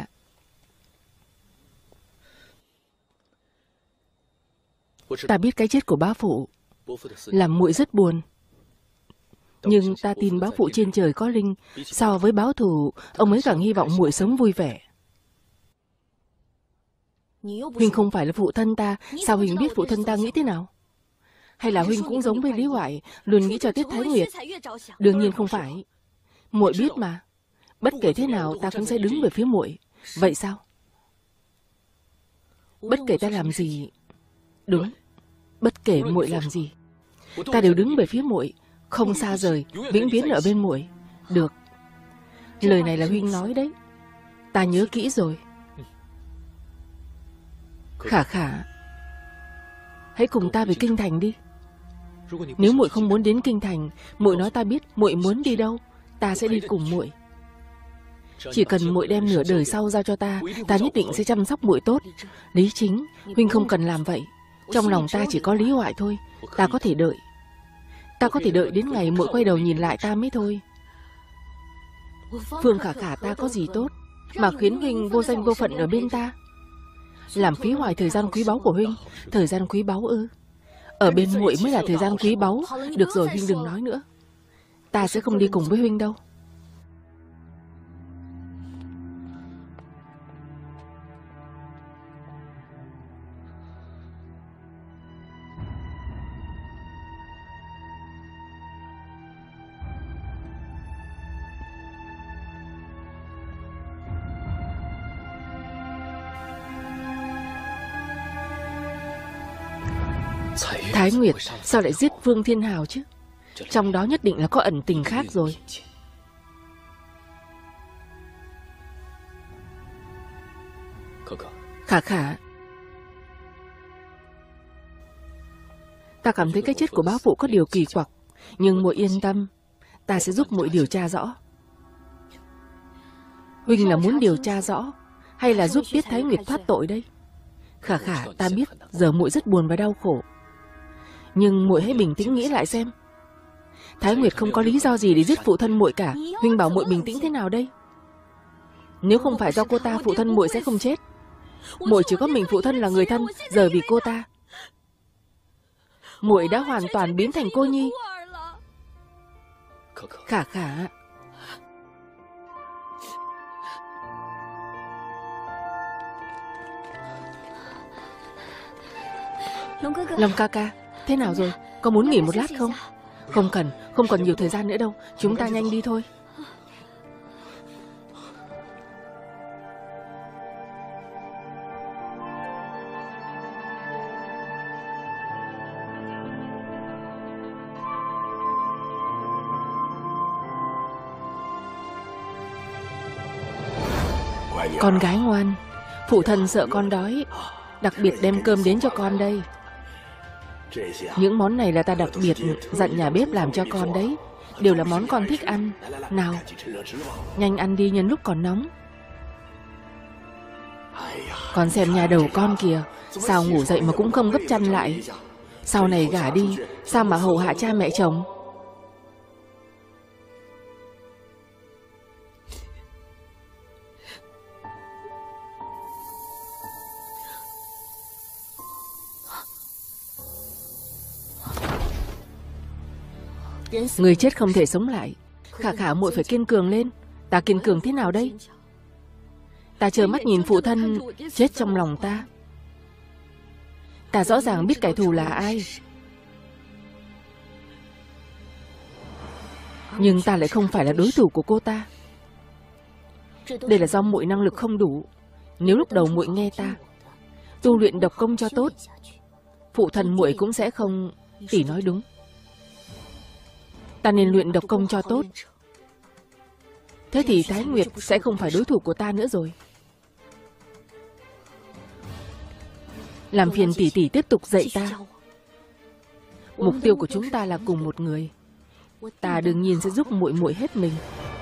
ta biết cái chết của bá phụ làm muội rất buồn, nhưng ta tin bá phụ trên trời có linh. So với báo thù, ông ấy càng hy vọng muội sống vui vẻ. Huynh không phải là phụ thân ta, sao Huynh biết phụ thân ta nghĩ thế nào? Hay là Huynh cũng giống với Lý Hoài, luôn nghĩ cho Tiết Thái Nguyệt? Đương nhiên không phải. Muội biết mà. Bất kể thế nào ta cũng sẽ đứng về phía muội. Vậy sao? Bất kể ta làm gì, đúng, bất kể muội làm gì, ta đều đứng về phía muội, không xa rời, vĩnh viễn ở bên muội. Được. Lời này là Huynh nói đấy. Ta nhớ kỹ rồi. Khả Khả, hãy cùng ta về kinh thành đi. Nếu muội không muốn đến kinh thành, muội nói ta biết muội muốn đi đâu, ta sẽ đi cùng muội. Chỉ cần muội đem nửa đời sau giao cho ta, ta nhất định sẽ chăm sóc muội tốt. Lý Chính, Huynh không cần làm vậy. Trong lòng ta chỉ có Lý Hoại thôi. Ta có thể đợi. Ta có thể đợi đến ngày muội quay đầu nhìn lại ta mới thôi. Phương Khả Khả ta có gì tốt mà khiến Huynh vô danh vô phận ở bên ta, làm phí hoài thời gian quý báu của Huynh. Thời gian quý báu ư? Ở bên muội mới là thời gian quý báu. Được rồi, Huynh đừng nói nữa. Ta sẽ không đi cùng với Huynh đâu. Thái Nguyệt sao lại giết Vương Thiên Hào chứ? Trong đó nhất định là có ẩn tình khác rồi. Khả Khả, ta cảm thấy cái chết của bá phụ có điều kỳ quặc, nhưng muội yên tâm, ta sẽ giúp muội điều tra rõ. Huynh là muốn điều tra rõ hay là giúp Tiết Thái Nguyệt thoát tội đây? Khả Khả, ta biết giờ muội rất buồn và đau khổ, nhưng muội hãy bình tĩnh nghĩ lại xem. Thái Nguyệt không có lý do gì để giết phụ thân muội cả. Huynh bảo muội bình tĩnh thế nào đây? Nếu không phải do cô ta, phụ thân muội sẽ không chết. Muội chỉ có mình phụ thân là người thân, giờ vì cô ta, muội đã hoàn toàn biến thành cô nhi. Khả Khả, Long ca ca, thế nào rồi? Có muốn nghỉ một lát không? Không cần, không còn nhiều thời gian nữa đâu. Chúng ta nhanh đi thôi. Con gái ngoan, phụ thân sợ con đói, đặc biệt đem cơm đến cho con đây. Những món này là ta đặc biệt dặn nhà bếp làm cho con đấy. Đều là món con thích ăn. Nào, nhanh ăn đi nhân lúc còn nóng. Con xem nhà đầu con kìa, sao ngủ dậy mà cũng không gấp chăn lại. Sau này gả đi, sao mà hầu hạ cha mẹ chồng? Người chết không thể sống lại. Khả Khả, muội phải kiên cường lên. Ta kiên cường thế nào đây? Ta trơ mắt nhìn phụ thân chết trong lòng ta. Ta rõ ràng biết kẻ thù là ai, nhưng ta lại không phải là đối thủ của cô ta. Đây là do muội năng lực không đủ. Nếu lúc đầu muội nghe ta, tu luyện độc công cho tốt, phụ thân muội cũng sẽ không. Tỷ nói đúng. Ta nên luyện độc công cho tốt. Thế thì Thái Nguyệt sẽ không phải đối thủ của ta nữa rồi. Làm phiền tỷ tỷ tiếp tục dạy ta. Mục tiêu của chúng ta là cùng một người. Ta đương nhiên sẽ giúp muội muội hết mình.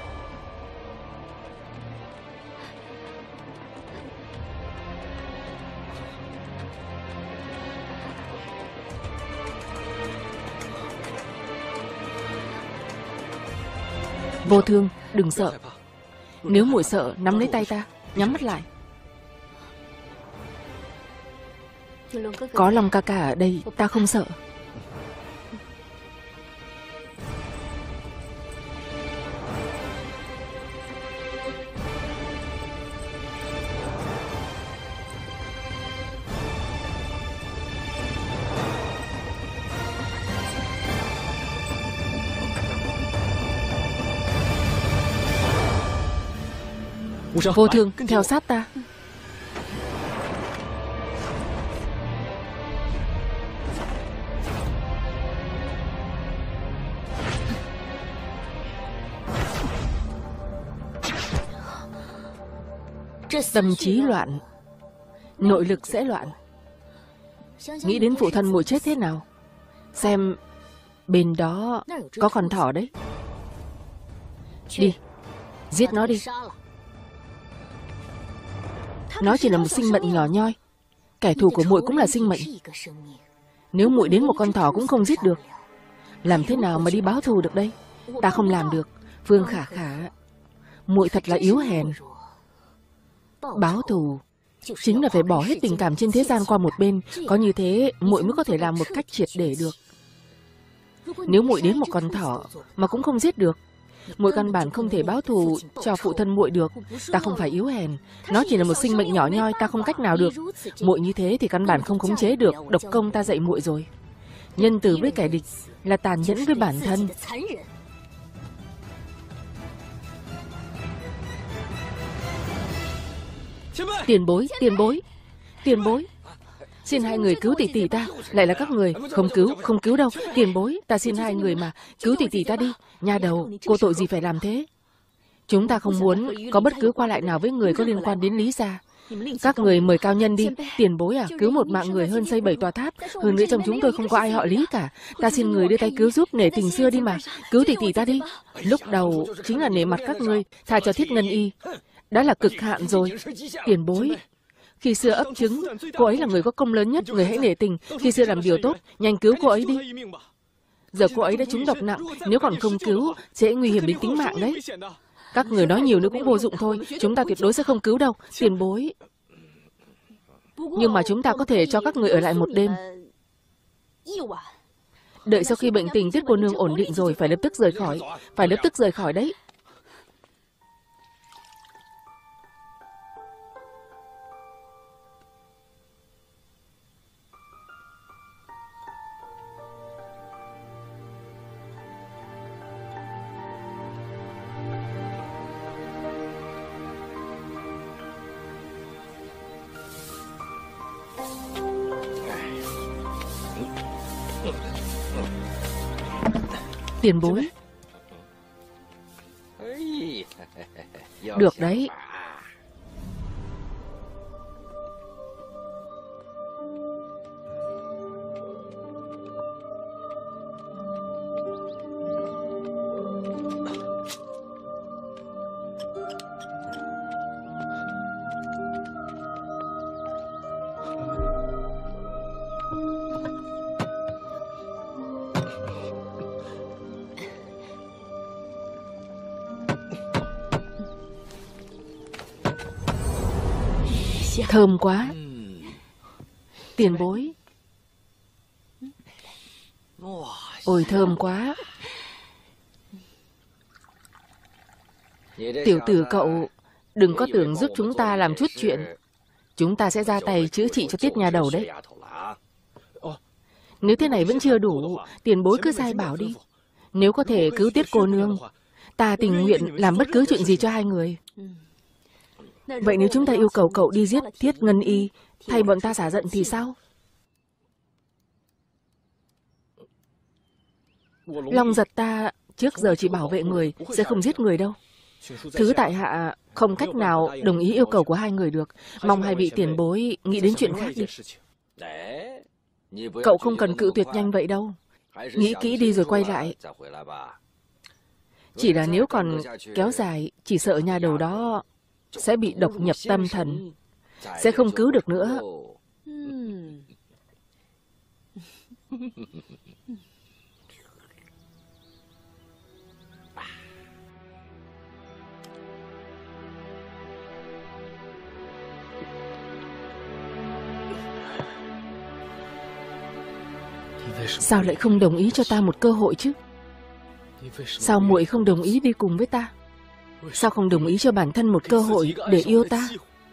Vô Thương, đừng sợ. Nếu muội sợ, nắm lấy tay ta, nhắm mắt lại. Có Long ca ca ở đây, ta không sợ. Vô Thương, theo sát ta. Tâm trí loạn, nội lực sẽ loạn. Nghĩ đến phụ thân muội chết thế nào. Xem, bên đó có con thỏ đấy. Đi, giết nó đi. Nó chỉ là một sinh mệnh nhỏ nhoi. Kẻ thù của muội cũng là sinh mệnh. Nếu muội đến một con thỏ cũng không giết được, làm thế nào mà đi báo thù được đây? Ta không làm được. Phương Khả Khả, muội thật là yếu hèn. Báo thù chính là phải bỏ hết tình cảm trên thế gian qua một bên. Có như thế muội mới có thể làm một cách triệt để được. Nếu muội đến một con thỏ mà cũng không giết được, muội căn bản không thể báo thù cho phụ thân muội được. Ta không phải yếu hèn, nó chỉ là một sinh mệnh nhỏ nhoi, ta không cách nào được. Muội như thế thì căn bản không khống chế được. Độc công ta dạy muội rồi. Nhân từ với kẻ địch là tàn nhẫn với bản thân. Tiền bối, tiền bối, tiền bối, xin hai người cứu tỷ tỷ ta. Lại là các người. Không cứu, không cứu đâu. Tiền bối, ta xin hai người mà, cứu tỷ tỷ ta đi. Nha đầu, cô tội gì phải làm thế? Chúng ta không muốn có bất cứ qua lại nào với người có liên quan đến Lý gia. Các người mời cao nhân đi. Tiền bối à, cứu một mạng người hơn xây bảy tòa tháp. Hơn nữa trong chúng tôi không có ai họ Lý cả. Ta xin người đưa tay cứu giúp, nể tình xưa đi mà. Cứu tỷ tỷ ta đi. Lúc đầu chính là nể mặt các người, tha cho Thiết Ngân Y. Đã là cực hạn rồi. Tiền bối, khi xưa ấp trứng, cô ấy là người có công lớn nhất, người hãy nể tình. Khi xưa làm điều tốt, nhanh cứu cô ấy đi. Giờ cô ấy đã trúng độc nặng, nếu còn không cứu sẽ nguy hiểm đến tính mạng đấy. Các người nói nhiều nữa cũng vô dụng thôi. Chúng ta tuyệt đối sẽ không cứu đâu. Tiền bối, nhưng mà chúng ta có thể cho các người ở lại một đêm. Đợi sau khi bệnh tình Tiết cô nương ổn định rồi, phải lập tức rời khỏi. Phải lập tức rời khỏi đấy. Tiền bối. Được đấy. Thơm quá. Tiền bối. Ôi thơm quá. Tiểu tử cậu, đừng có tưởng giúp chúng ta làm chút chuyện. Chúng ta sẽ ra tay chữa trị cho Tiết nha đầu đấy. Nếu thế này vẫn chưa đủ, tiền bối cứ sai bảo đi. Nếu có thể cứu Tiết cô nương, ta tình nguyện làm bất cứ chuyện gì cho hai người. Vậy nếu chúng ta yêu cầu cậu đi giết Thiết Ngân Y, thay bọn ta xả giận thì sao? Long giật ta trước giờ chỉ bảo vệ người, sẽ không giết người đâu. Thứ tại hạ không cách nào đồng ý yêu cầu của hai người được. Mong hai vị tiền bối nghĩ đến chuyện khác đi. Cậu không cần cự tuyệt nhanh vậy đâu. Nghĩ kỹ đi rồi quay lại. Chỉ là nếu còn kéo dài, chỉ sợ nhà đầu đó sẽ bị độc nhập tâm thần, sẽ không cứu được nữa. Sao lại không đồng ý cho ta một cơ hội chứ? Sao muội không đồng ý đi cùng với ta? Sao không đồng ý cho bản thân một cơ hội để yêu ta?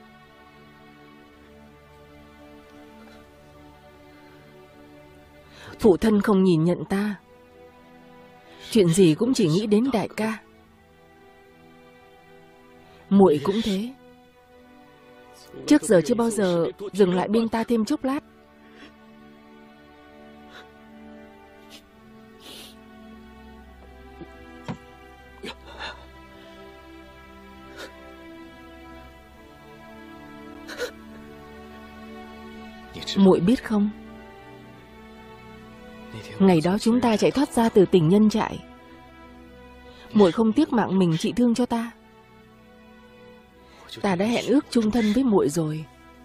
Phụ thân không nhìn nhận ta, chuyện gì cũng chỉ nghĩ đến đại ca. Muội cũng thế. Trước giờ chưa bao giờ dừng lại bên ta thêm chốc lát. Muội biết không? Ngày đó chúng ta chạy thoát ra từ tình nhân trại. Muội không tiếc mạng mình trị thương cho ta. Ta đã hẹn ước chung thân với muội rồi.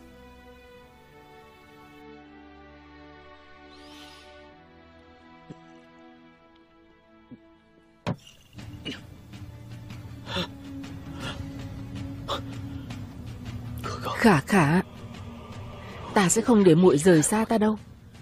Khả khả, ta sẽ không để muội rời xa ta đâu.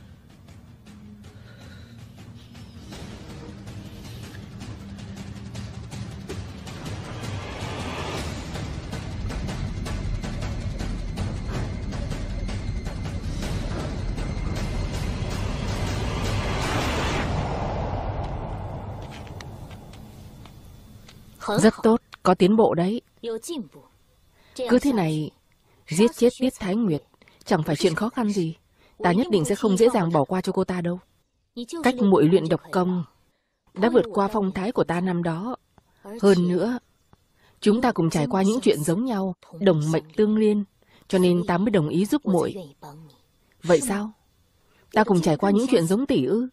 Rất tốt, có tiến bộ đấy. Cứ thế này, giết chết Tiết Thái Nguyệt chẳng phải chuyện khó khăn gì. Ta nhất định sẽ không dễ dàng bỏ qua cho cô ta đâu. Cách muội luyện độc công đã vượt qua phong thái của ta năm đó. Hơn nữa, chúng ta cùng trải qua những chuyện giống nhau, đồng mệnh tương liên, cho nên ta mới đồng ý giúp muội. Vậy sao? Ta cùng trải qua những chuyện giống tỷ ư?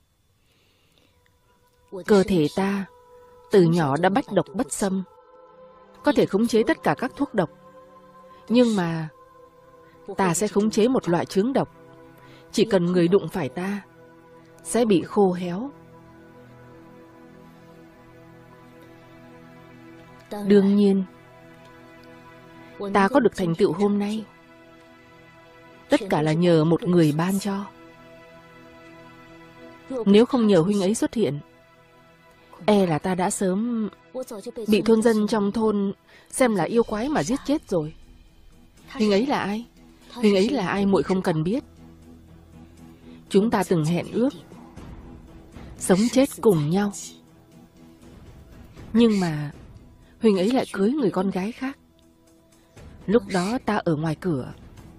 Cơ thể ta từ nhỏ đã bách độc bất xâm, có thể khống chế tất cả các thuốc độc. Nhưng mà ta sẽ khống chế một loại chướng độc. Chỉ cần người đụng phải ta sẽ bị khô héo. Đương nhiên, ta có được thành tựu hôm nay, tất cả là nhờ một người ban cho. Nếu không nhờ huynh ấy xuất hiện, e là ta đã sớm bị thôn dân trong thôn xem là yêu quái mà giết chết rồi. Huynh ấy là ai? Huynh ấy là ai muội không cần biết. Chúng ta từng hẹn ước sống chết cùng nhau. Nhưng mà huynh ấy lại cưới người con gái khác. Lúc đó ta ở ngoài cửa.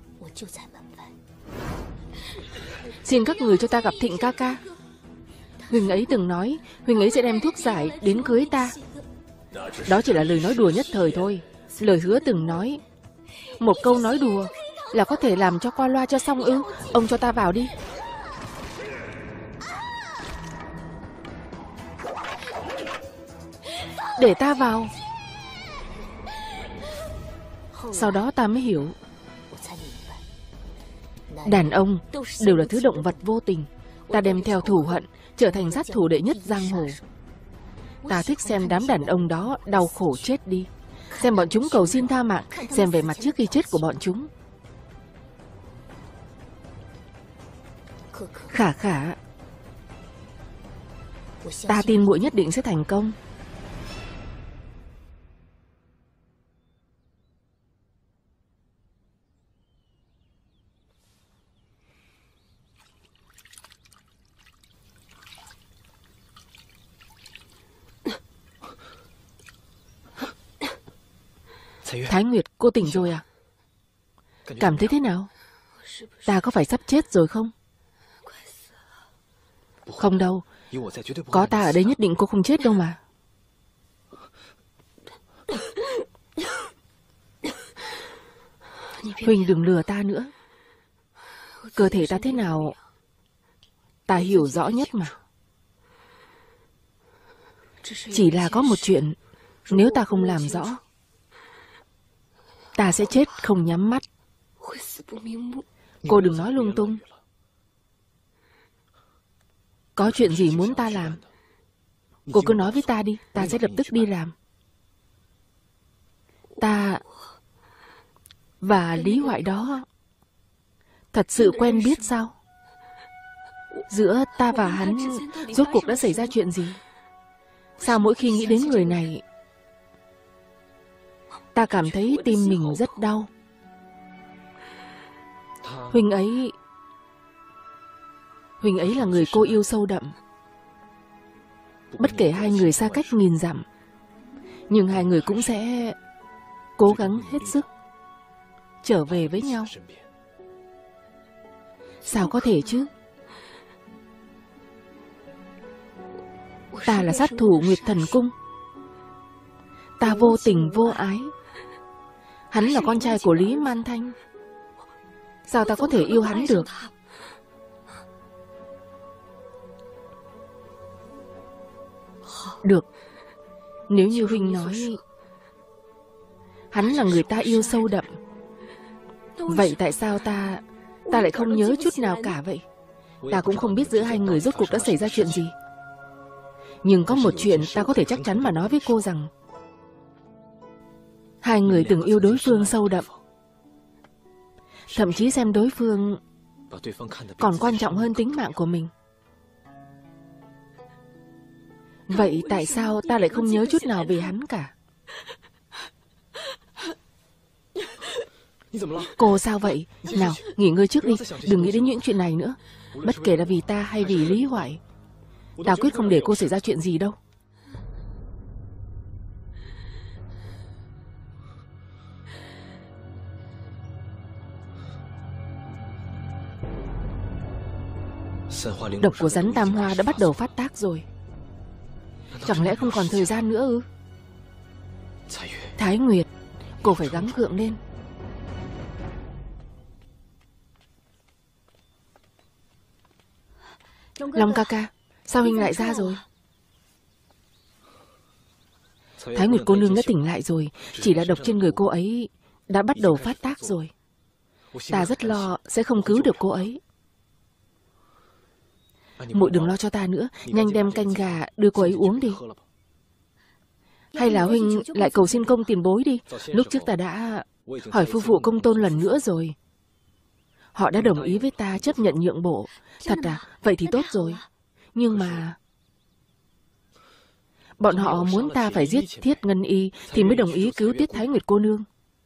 Xin các người cho ta gặp Thịnh ca ca. Huynh ấy từng nói huynh ấy sẽ đem thuốc giải đến cưới ta. Đó chỉ là lời nói đùa nhất thời thôi. Lời hứa từng nói. Một câu nói đùa là có thể làm cho qua loa cho xong ư? Ông cho ta vào đi. Để ta vào. Sau đó ta mới hiểu, đàn ông đều là thứ động vật vô tình. Ta đem theo thù hận, trở thành sát thủ đệ nhất giang hồ. Ta thích xem đám đàn ông đó đau khổ chết đi, xem bọn chúng cầu xin tha mạng, xem vẻ mặt trước khi chết của bọn chúng. Khả khả, ta tin muội nhất định sẽ thành công. Thái Nguyệt, cô tỉnh rồi à? Cảm thấy thế nào? Ta có phải sắp chết rồi không? Không đâu, có ta ở đây nhất định cô không chết đâu mà. Huỳnh đừng lừa ta nữa. Cơ thể ta thế nào ta hiểu rõ nhất mà. Chỉ là có một chuyện, nếu ta không làm rõ, ta sẽ chết không nhắm mắt. Cô đừng nói lung tung. Có chuyện gì muốn ta làm, cô cứ nói với ta đi, ta sẽ lập tức đi làm. Ta và Lý Hoại đó thật sự quen biết sao? Giữa ta và hắn rốt cuộc đã xảy ra chuyện gì? Sao mỗi khi nghĩ đến người này, ta cảm thấy tim mình rất đau. Huynh ấy Huynh ấy là người cô yêu sâu đậm. Bất kể hai người xa cách nghìn dặm, nhưng hai người cũng sẽ cố gắng hết sức trở về với nhau. Sao có thể chứ? Ta là sát thủ Nguyệt Thần Cung. Ta vô tình vô ái. Hắn là con trai của Lý Man Thanh. Sao ta có thể yêu hắn được? Được. Nếu như huynh nói hắn là người ta yêu sâu đậm, vậy tại sao ta Ta lại không nhớ chút nào cả vậy? Ta cũng không biết giữa hai người rốt cuộc đã xảy ra chuyện gì. Nhưng có một chuyện ta có thể chắc chắn mà nói với cô rằng hai người từng yêu đối phương sâu đậm, thậm chí xem đối phương còn quan trọng hơn tính mạng của mình. Vậy tại sao ta lại không nhớ chút nào về hắn cả? Cô sao vậy? Nào, nghỉ ngơi trước đi, đừng nghĩ đến những chuyện này nữa. Bất kể là vì ta hay vì Lý Hoài, ta quyết không để cô xảy ra chuyện gì đâu. Độc của rắn Tam Hoa đã bắt đầu phát tác rồi. Chẳng lẽ không còn thời gian nữa ư? Thái Nguyệt, cô phải gắng gượng lên. Long ca ca, sao huynh lại ra rồi? Thái Nguyệt cô nương đã tỉnh lại rồi, chỉ là độc trên người cô ấy đã bắt đầu phát tác rồi. Ta rất lo sẽ không cứu được cô ấy. Muội đừng lo cho ta nữa, nhanh đem canh gà đưa cô ấy uống đi. Hay là huynh lại cầu xin công tiền bối đi. Lúc trước ta đã hỏi phu phụ Công Tôn lần nữa rồi. Họ đã đồng ý với ta chấp nhận nhượng bộ. Thật à? Vậy thì tốt rồi. Nhưng mà bọn họ muốn ta phải giết Thiết Ngân Y thì mới đồng ý cứu Tiết Thái Nguyệt cô nương.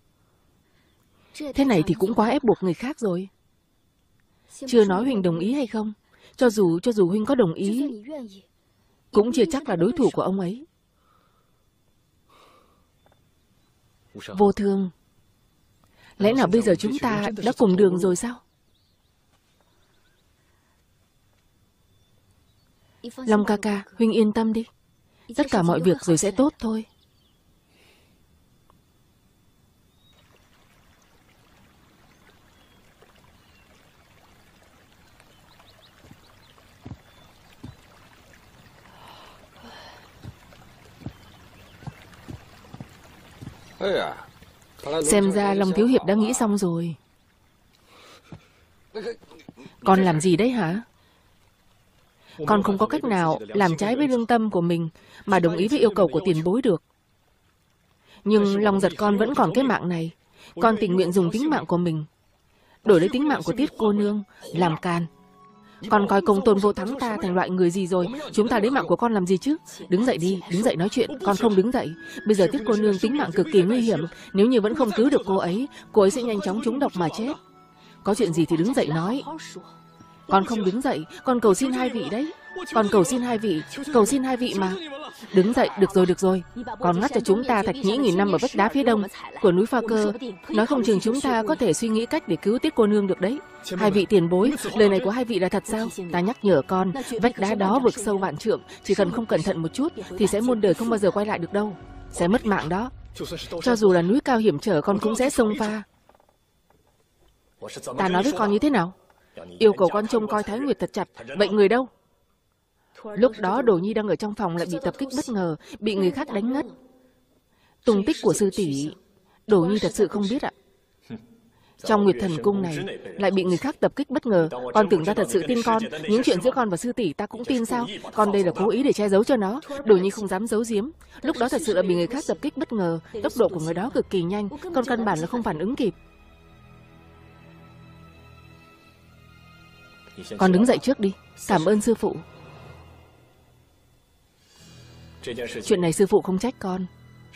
Thế này thì cũng quá ép buộc người khác rồi. Chưa nói huynh đồng ý hay không, Cho dù cho dù huynh có đồng ý, cũng chưa chắc là đối thủ của ông ấy. Vô Thương, lẽ nào bây giờ chúng ta đã cùng đường rồi sao? Long ca ca, huynh yên tâm đi. Tất cả mọi việc rồi sẽ tốt thôi. Xem ra Long thiếu hiệp đã nghĩ xong rồi. Con làm gì đấy hả? Con không có cách nào làm trái với lương tâm của mình mà đồng ý với yêu cầu của tiền bối được. Nhưng Long giật con vẫn còn cái mạng này. Con tình nguyện dùng tính mạng của mình đổi lấy tính mạng của Tiết cô nương. Làm càn. Con coi Công Tôn Vô Thắng ta thành loại người gì rồi? Chúng ta lấy mạng của con làm gì chứ? Đứng dậy đi, đứng dậy nói chuyện. Con không đứng dậy. Bây giờ Tiết cô nương tính mạng cực kỳ nguy hiểm. Nếu như vẫn không cứu được cô ấy, cô ấy sẽ nhanh chóng trúng độc mà chết. Có chuyện gì thì đứng dậy nói. Con không đứng dậy, con cầu xin hai vị đấy. Con cầu xin hai vị, cầu xin hai vị mà. Đứng dậy, được rồi, được rồi. Con ngắt cho chúng ta thạch nhĩ nghìn năm ở vách đá phía đông của núi Pha Cơ. Nói không chừng chúng ta có thể suy nghĩ cách để cứu Tiết cô nương được đấy. Hai vị tiền bối, lời này của hai vị là thật sao? Ta nhắc nhở con, vách đá đó vực sâu vạn trượng, chỉ cần không cẩn thận một chút thì sẽ muôn đời không bao giờ quay lại được đâu. Sẽ mất mạng đó. Cho dù là núi cao hiểm trở, con cũng sẽ xông pha. Ta nói với con như thế nào? Yêu cầu con trông coi Thái Nguyệt thật chặt. Vậy người đâu? Lúc đó Đồ Nhi đang ở trong phòng lại bị tập kích bất ngờ, bị người khác đánh ngất. Tung tích của sư tỷ Đồ Nhi thật sự không biết ạ. Trong Nguyệt Thần Cung này lại bị người khác tập kích bất ngờ. Con tưởng ta thật sự tin con. Những chuyện giữa con và sư tỷ ta cũng tin sao? Con đây là cố ý để che giấu cho nó. Đồ Nhi không dám giấu giếm. Lúc đó thật sự là bị người khác tập kích bất ngờ. Tốc độ của người đó cực kỳ nhanh, con căn bản là không phản ứng kịp. Con đứng dậy trước đi. Cảm ơn sư phụ. Chuyện này sư phụ không trách con.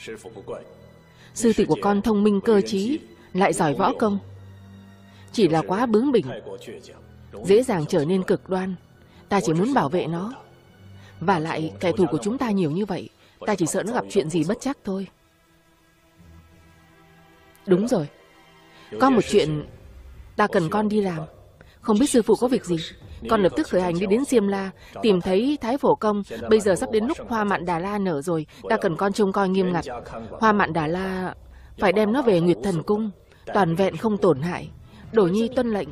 Sư tỷ của con thông minh cơ trí, lại giỏi võ công. Chỉ là quá bướng bỉnh, dễ dàng trở nên cực đoan. Ta chỉ muốn bảo vệ nó. Và lại kẻ thù của chúng ta nhiều như vậy, ta chỉ sợ nó gặp chuyện gì bất trắc thôi. Đúng rồi. Có một chuyện ta cần con đi làm. Không biết sư phụ có việc gì. Con lập tức khởi hành đi đến Xiêm La, tìm thấy Thái Phổ Công. Bây giờ sắp đến lúc Hoa Mạn Đà La nở rồi. Ta cần con trông coi nghiêm ngặt. Hoa Mạn Đà La phải đem nó về Nguyệt Thần Cung, toàn vẹn không tổn hại. Đồ nhi tuân lệnh.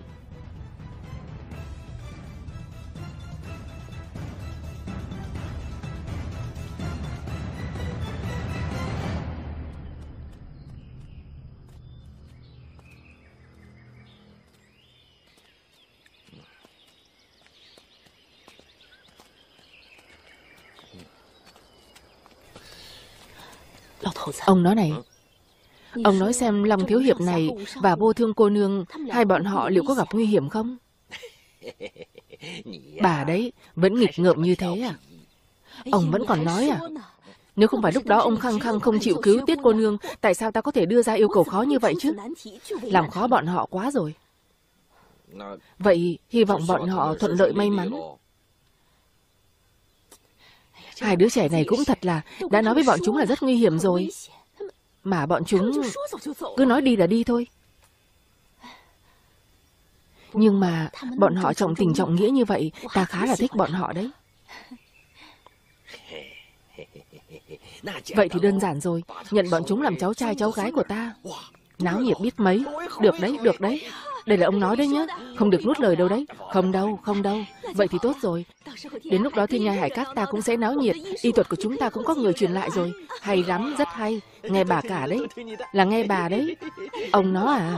Ông nói này, ông nói xem Long Thiếu Hiệp này và Vô Thương cô nương, hai bọn họ liệu có gặp nguy hiểm không? Bà đấy, vẫn nghịch ngợm như thế à? Ông vẫn còn nói à? Nếu không phải lúc đó ông khăng khăng không chịu cứu Tiết cô nương, tại sao ta có thể đưa ra yêu cầu khó như vậy chứ? Làm khó bọn họ quá rồi. Vậy hy vọng bọn họ thuận lợi may mắn. Hai đứa trẻ này cũng thật là đã nói với bọn chúng là rất nguy hiểm rồi, mà bọn chúng cứ nói đi là đi thôi. Nhưng mà bọn họ trọng tình trọng nghĩa như vậy, ta khá là thích bọn họ đấy. Vậy thì đơn giản rồi, nhận bọn chúng làm cháu trai cháu gái của ta. Náo nhiệt biết mấy. Được đấy, được đấy. Đây là ông nói đấy nhá, không được nuốt lời đâu đấy. Không đâu, không đâu. Vậy thì tốt rồi. Đến lúc đó Thiên Nhai Hải Các ta cũng sẽ náo nhiệt. Y thuật của chúng ta cũng có người truyền lại rồi. Hay lắm, rất hay. Nghe bà cả đấy. Là nghe bà đấy. Ông nó à?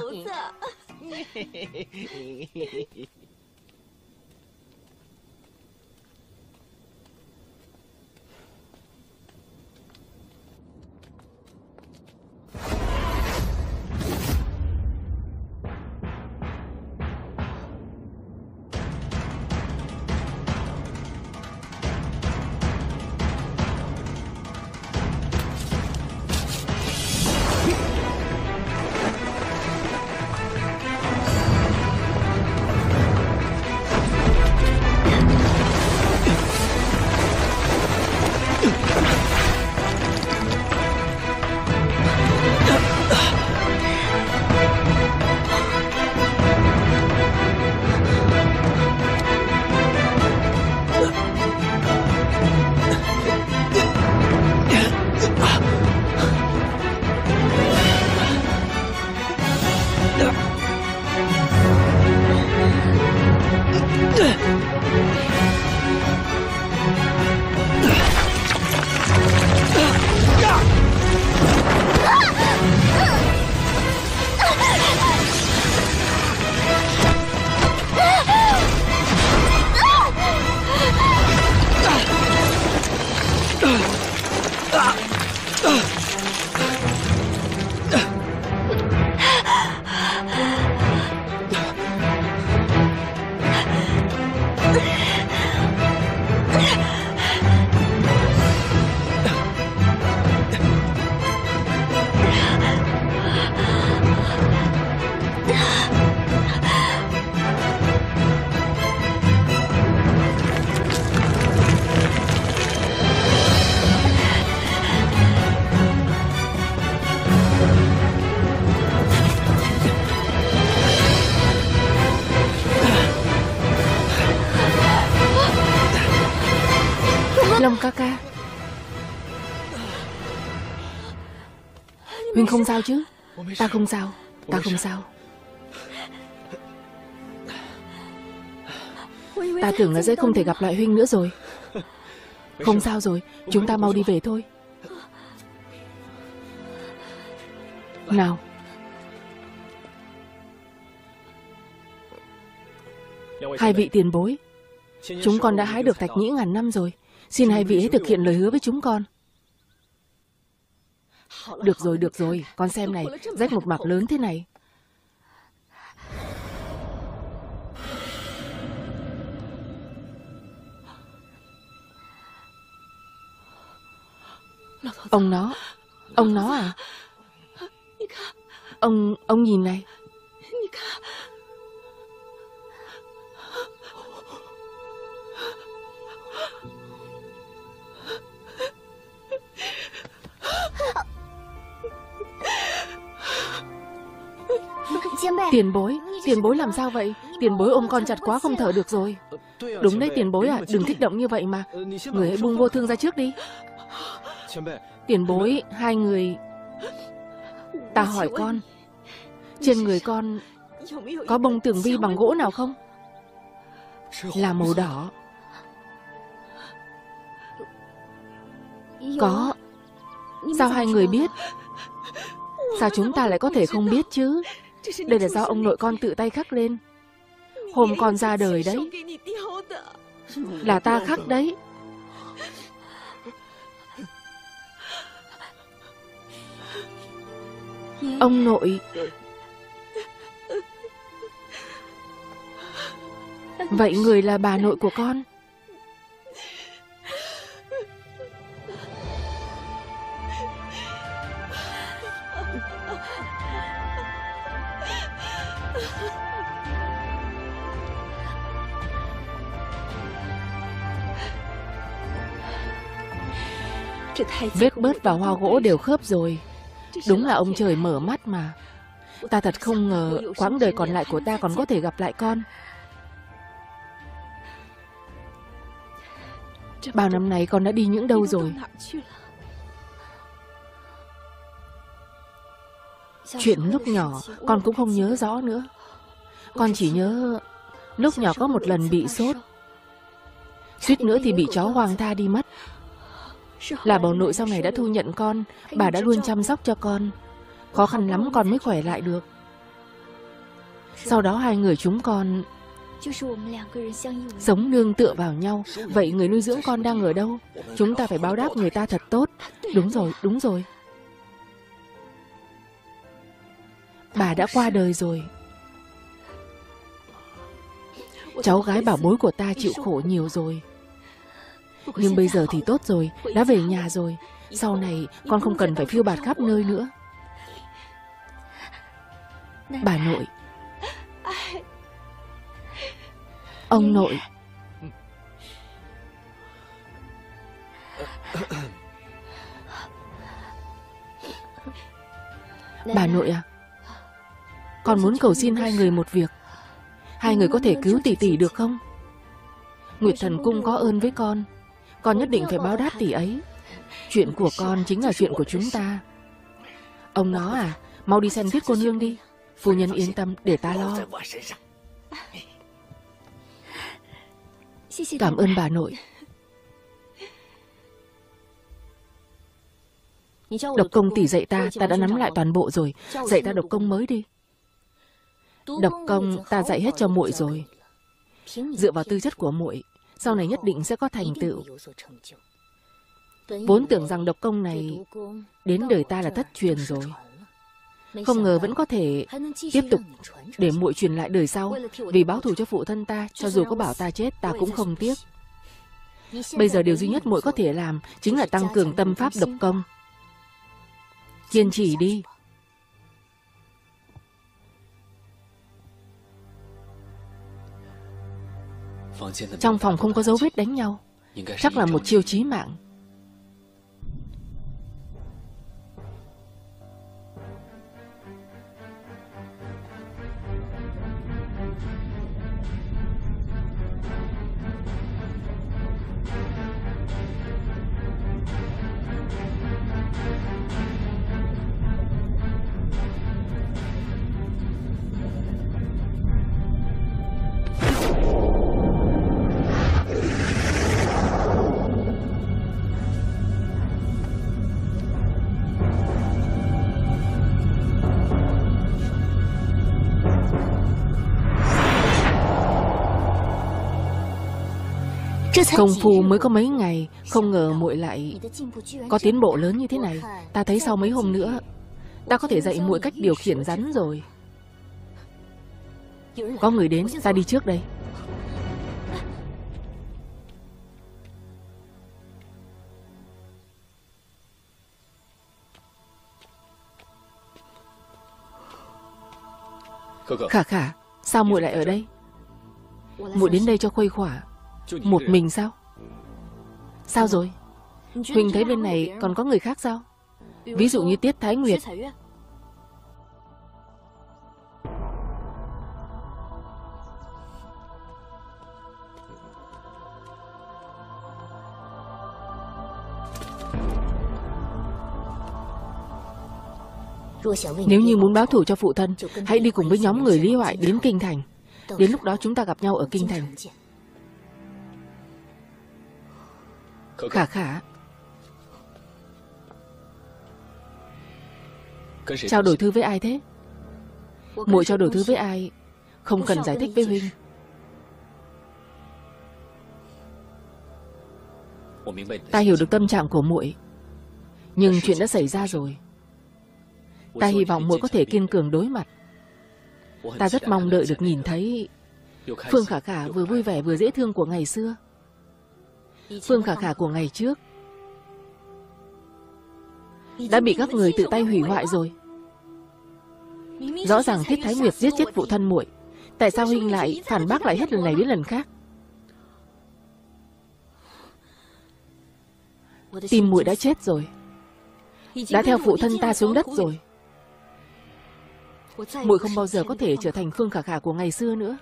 Long ca ca, Huynh không sao chứ? Ta không sao, ta không sao. Ta tưởng là sẽ không thể gặp lại Huynh nữa rồi. Không sao rồi, chúng ta mau đi về thôi. Nào. Hai vị tiền bối, chúng con đã hái được thạch nhĩ ngàn năm rồi. Xin hai vị hãy thực hiện lời hứa với chúng con. Được rồi, được rồi, con xem này, rách một mạc lớn thế này. Ông nó, ông nó à? Ông, ông nhìn này. Tiền bối, tiền bối làm sao vậy? Tiền bối ôm con chặt quá không thở được rồi. Đúng đấy tiền bối à, đừng kích động như vậy mà. Người hãy buông Vô Thương ra trước đi. Tiền bối, hai người... Ta hỏi con, trên người con có bông tường vi bằng gỗ nào không? Là màu đỏ. Có. Sao hai người biết? Sao chúng ta lại có thể không biết chứ? Đây là do ông nội con tự tay khắc lên. Hôm con ra đời đấy. Là ta khắc đấy. Ông nội. Vậy người là bà nội của con? Vết bớt và hoa gỗ đều khớp rồi. Đúng là ông trời mở mắt mà. Ta thật không ngờ quãng đời còn lại của ta còn có thể gặp lại con. Bao năm nay con đã đi những đâu rồi? Chuyện lúc nhỏ con cũng không nhớ rõ nữa. Con chỉ nhớ lúc nhỏ có một lần bị sốt, suýt nữa thì bị chó hoang tha đi mất. Là bà nội sau này đã thu nhận con. Bà đã luôn chăm sóc cho con. Khó khăn lắm con mới khỏe lại được. Sau đó hai người chúng con sống nương tựa vào nhau. Vậy người nuôi dưỡng con đang ở đâu? Chúng ta phải báo đáp người ta thật tốt. Đúng rồi, đúng rồi. Bà đã qua đời rồi. Cháu gái bảo bối của ta chịu khổ nhiều rồi. Nhưng bây giờ thì tốt rồi, đã về nhà rồi. Sau này con không cần phải phiêu bạt khắp nơi nữa. Bà nội. Ông nội. Bà nội à, con muốn cầu xin hai người một việc. Hai người có thể cứu tỷ tỷ được không? Nguyệt Thần Cung có ơn với con. Con nhất định phải báo đáp tỷ ấy. Chuyện của con chính là chuyện của chúng ta. Ông nó à, mau đi xem Tuyết cô nương đi. Phu nhân yên tâm, để ta lo. Cảm ơn bà nội. Độc công tỷ dạy ta, ta đã nắm lại toàn bộ rồi. Dạy ta độc công mới đi. Độc công ta dạy hết cho muội rồi. Dựa vào tư chất của muội, sau này nhất định sẽ có thành tựu. Vốn tưởng rằng độc công này đến đời ta là thất truyền rồi. Không ngờ vẫn có thể tiếp tục để muội truyền lại đời sau. Vì báo thù cho phụ thân ta, cho dù có bảo ta chết, ta cũng không tiếc. Bây giờ điều duy nhất muội có thể làm chính là tăng cường tâm pháp độc công. Kiên trì đi. Trong phòng không có dấu vết đánh nhau. Chắc là một chiêu chí mạng. Công phu mới có mấy ngày, không ngờ muội lại có tiến bộ lớn như thế này. Ta thấy sau mấy hôm nữa, ta có thể dạy muội cách điều khiển rắn rồi. Có người đến, ta đi trước đây. Khả Khả, sao muội lại ở đây? Muội đến đây cho khuây khỏa. Một mình sao? Sao rồi? Huỳnh thấy bên này còn có người khác sao? Ví dụ như Tiết Thái Nguyệt. Nếu như muốn báo thù cho phụ thân, hãy đi cùng với nhóm người Lý Hoại đến Kinh Thành. Đến lúc đó chúng ta gặp nhau ở Kinh Thành. Khả Khả, trao đổi thư với ai thế? Muội trao đổi thư với ai không cần giải thích với huynh. Ta hiểu được tâm trạng của muội, nhưng chuyện đã xảy ra rồi. Ta hy vọng muội có thể kiên cường đối mặt. Ta rất mong đợi được nhìn thấy Phương Khả Khả vừa vui vẻ vừa dễ thương của ngày xưa. Phương Khả Khả của ngày trước đã bị các người tự tay hủy hoại rồi. Rõ ràng Tiết Thái Nguyệt giết chết phụ thân muội, tại sao huynh lại phản bác lại hết lần này đến lần khác? Tim muội đã chết rồi, đã theo phụ thân ta xuống đất rồi. Muội không bao giờ có thể trở thành Phương Khả Khả của ngày xưa nữa.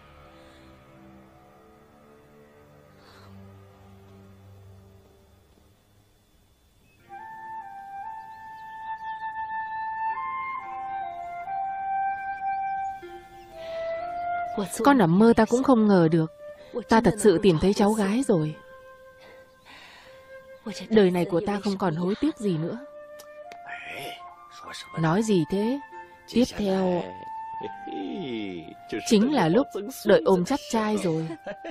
Con nằm mơ ta cũng không ngờ được, ta thật sự tìm thấy cháu gái rồi. Đời này của ta không còn hối tiếc gì nữa. Nói gì thế? Tiếp theo chính là lúc đợi ôm chắc trai rồi.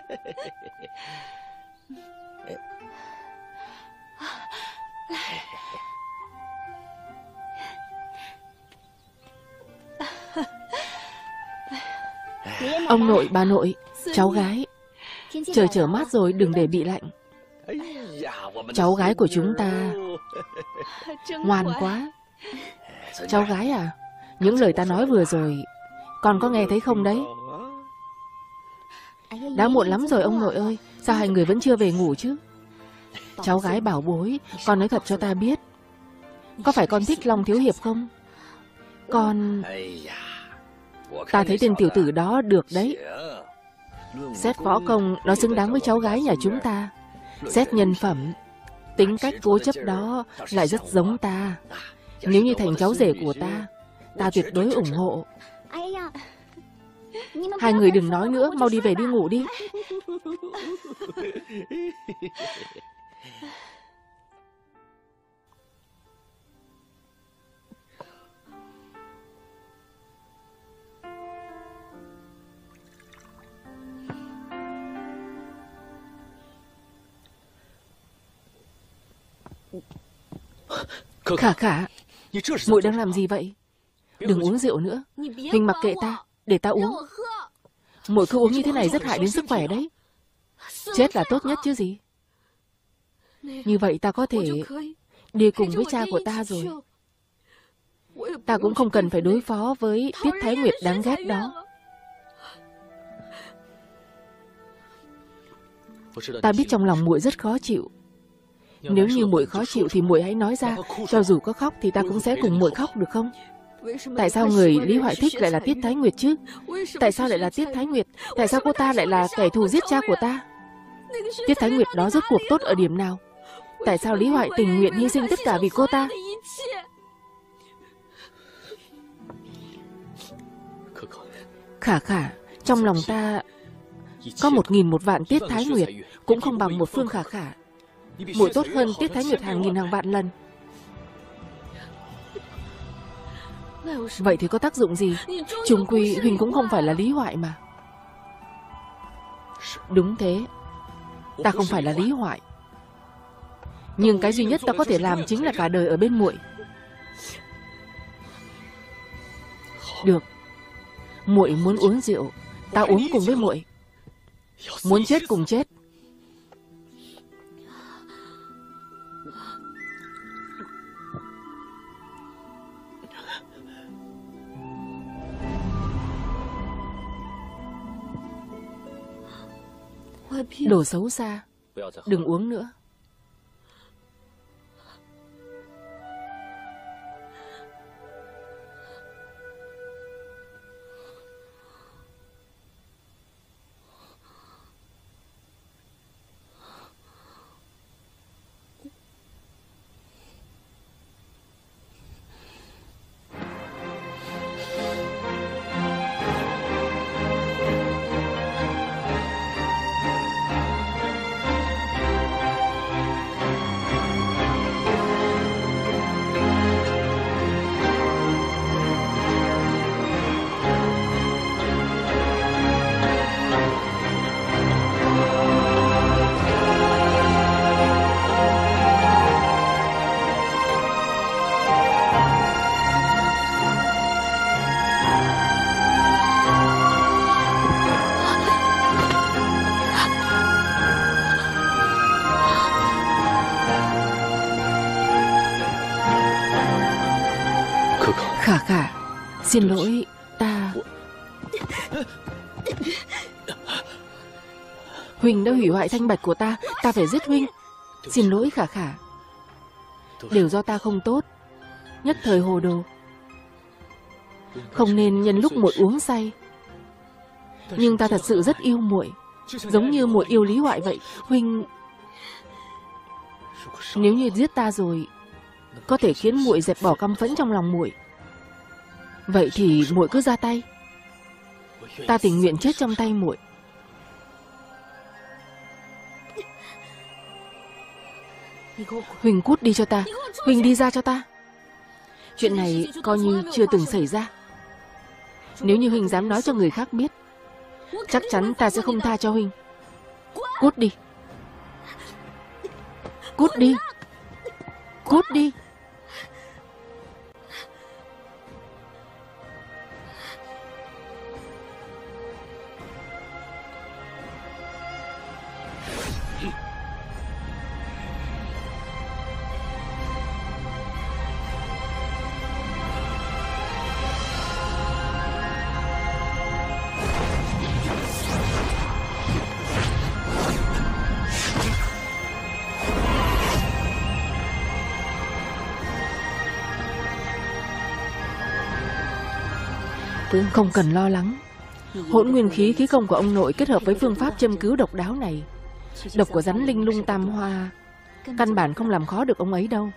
Ông nội, bà nội, cháu gái, trời trở mát rồi, đừng để bị lạnh. Cháu gái của chúng ta ngoan quá. Cháu gái à, những lời ta nói vừa rồi con có nghe thấy không đấy? Đã muộn lắm rồi ông nội ơi, sao hai người vẫn chưa về ngủ chứ? Cháu gái bảo bối, con nói thật cho ta biết, có phải con thích Long Thiếu Hiệp không? Con... Ta thấy tên tiểu tử đó được đấy. Xét võ công, nó xứng đáng với cháu gái nhà chúng ta. Xét nhân phẩm, tính cách cố chấp đó lại rất giống ta. Nếu như thành cháu rể của ta, ta tuyệt đối ủng hộ. Hai người đừng nói nữa, mau đi về đi ngủ đi. Khả Khả, muội đang làm gì vậy? Đừng uống rượu nữa. Huynh mặc kệ ta, để ta uống. Muội cứ uống như thế này rất hại đến sức khỏe đấy. Chết là tốt nhất chứ gì. Như vậy ta có thể đi cùng với cha của ta rồi. Ta cũng không cần phải đối phó với Tiết Thái Nguyệt đáng ghét đó. Ta biết trong lòng muội rất khó chịu. Nếu như muội khó chịu thì muội hãy nói ra, cho dù có khóc thì ta cũng sẽ cùng muội khóc, được không? Tại sao người Lý Hoại thích lại là Tiết Thái Nguyệt chứ? Tại sao lại là Tiết Thái Nguyệt? Tại sao cô ta lại là kẻ thù giết cha của ta? Tiết Thái Nguyệt đó rốt cuộc tốt ở điểm nào? Tại sao Lý Hoại tình nguyện hy sinh tất cả vì cô ta? Khả Khả, trong lòng ta có một nghìn một vạn Tiết Thái Nguyệt cũng không bằng một Phương Khả Khả. Muội tốt hơn Tiết Thái Nguyệt hàng nghìn hàng vạn lần. Vậy thì có tác dụng gì? Chung quy huynh cũng không phải là Lý Hoại mà. Đúng thế, ta không phải là Lý Hoại, nhưng cái duy nhất ta có thể làm chính là cả đời ở bên muội. Được, muội muốn uống rượu, ta uống cùng với muội. Muốn chết cùng chết. Đồ xấu xa, đừng uống nữa. Khả khả, xin lỗi, ta... Huynh đã hủy hoại thanh bạch của ta, ta phải giết Huynh. Xin lỗi Khả khả. Đều do ta không tốt, nhất thời hồ đồ. Không nên nhân lúc muội uống say. Nhưng ta thật sự rất yêu muội, giống như muội yêu Lý Hoại vậy. Huynh, nếu như giết ta rồi có thể khiến muội dẹp bỏ căm phẫn trong lòng muội, vậy thì muội cứ ra tay. Ta tình nguyện chết trong tay muội. Huynh cút đi cho ta, Huynh đi ra cho ta. Chuyện này coi như chưa từng xảy ra. Nếu như Huynh dám nói cho người khác biết, chắc chắn ta sẽ không tha cho Huynh. Cút đi. Cút đi. Cút đi. Không cần lo lắng. Hỗn nguyên khí khí công của ông nội kết hợp với phương pháp châm cứu độc đáo này, độc của rắn linh lung tam hoa căn bản không làm khó được ông ấy đâu.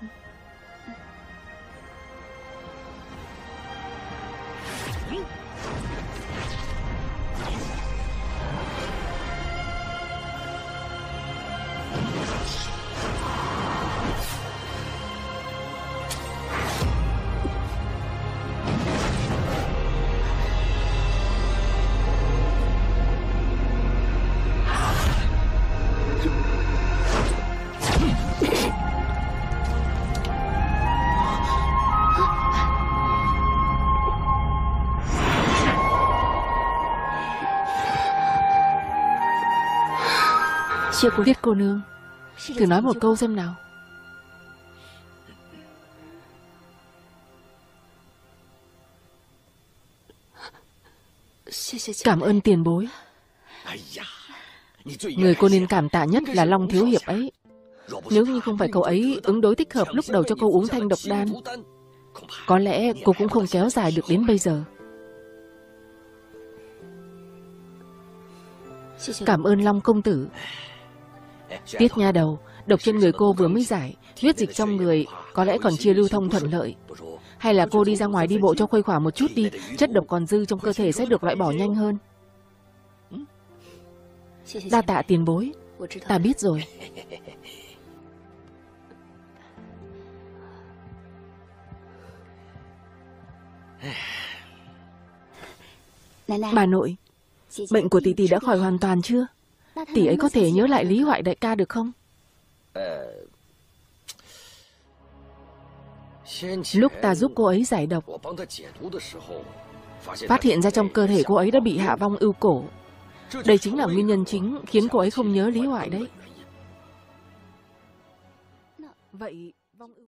Tiết cô nương, thử nói một câu xem nào. Cảm ơn tiền bối. Người cô nên cảm tạ nhất là Long thiếu hiệp ấy. Nếu như không phải cậu ấy ứng đối thích hợp lúc đầu cho cô uống thanh độc đan, có lẽ cô cũng không kéo dài được đến bây giờ. Cảm ơn Long công tử. Tiết nha đầu, độc trên người cô vừa mới giải, huyết dịch trong người có lẽ còn chưa lưu thông thuận lợi. Hay là cô đi ra ngoài đi bộ cho khuây khỏa một chút đi, chất độc còn dư trong cơ thể sẽ được loại bỏ nhanh hơn. Đa tạ tiền bối, ta biết rồi. Bà nội, bệnh của tỷ tỷ đã khỏi hoàn toàn chưa? Tỷ ấy có thể nhớ lại Lý Hoại đại ca được không? Lúc ta giúp cô ấy giải độc, phát hiện ra trong cơ thể cô ấy đã bị hạ vong ưu cổ. Đây chính là nguyên nhân chính khiến cô ấy không nhớ Lý Hoại đấy. Vậy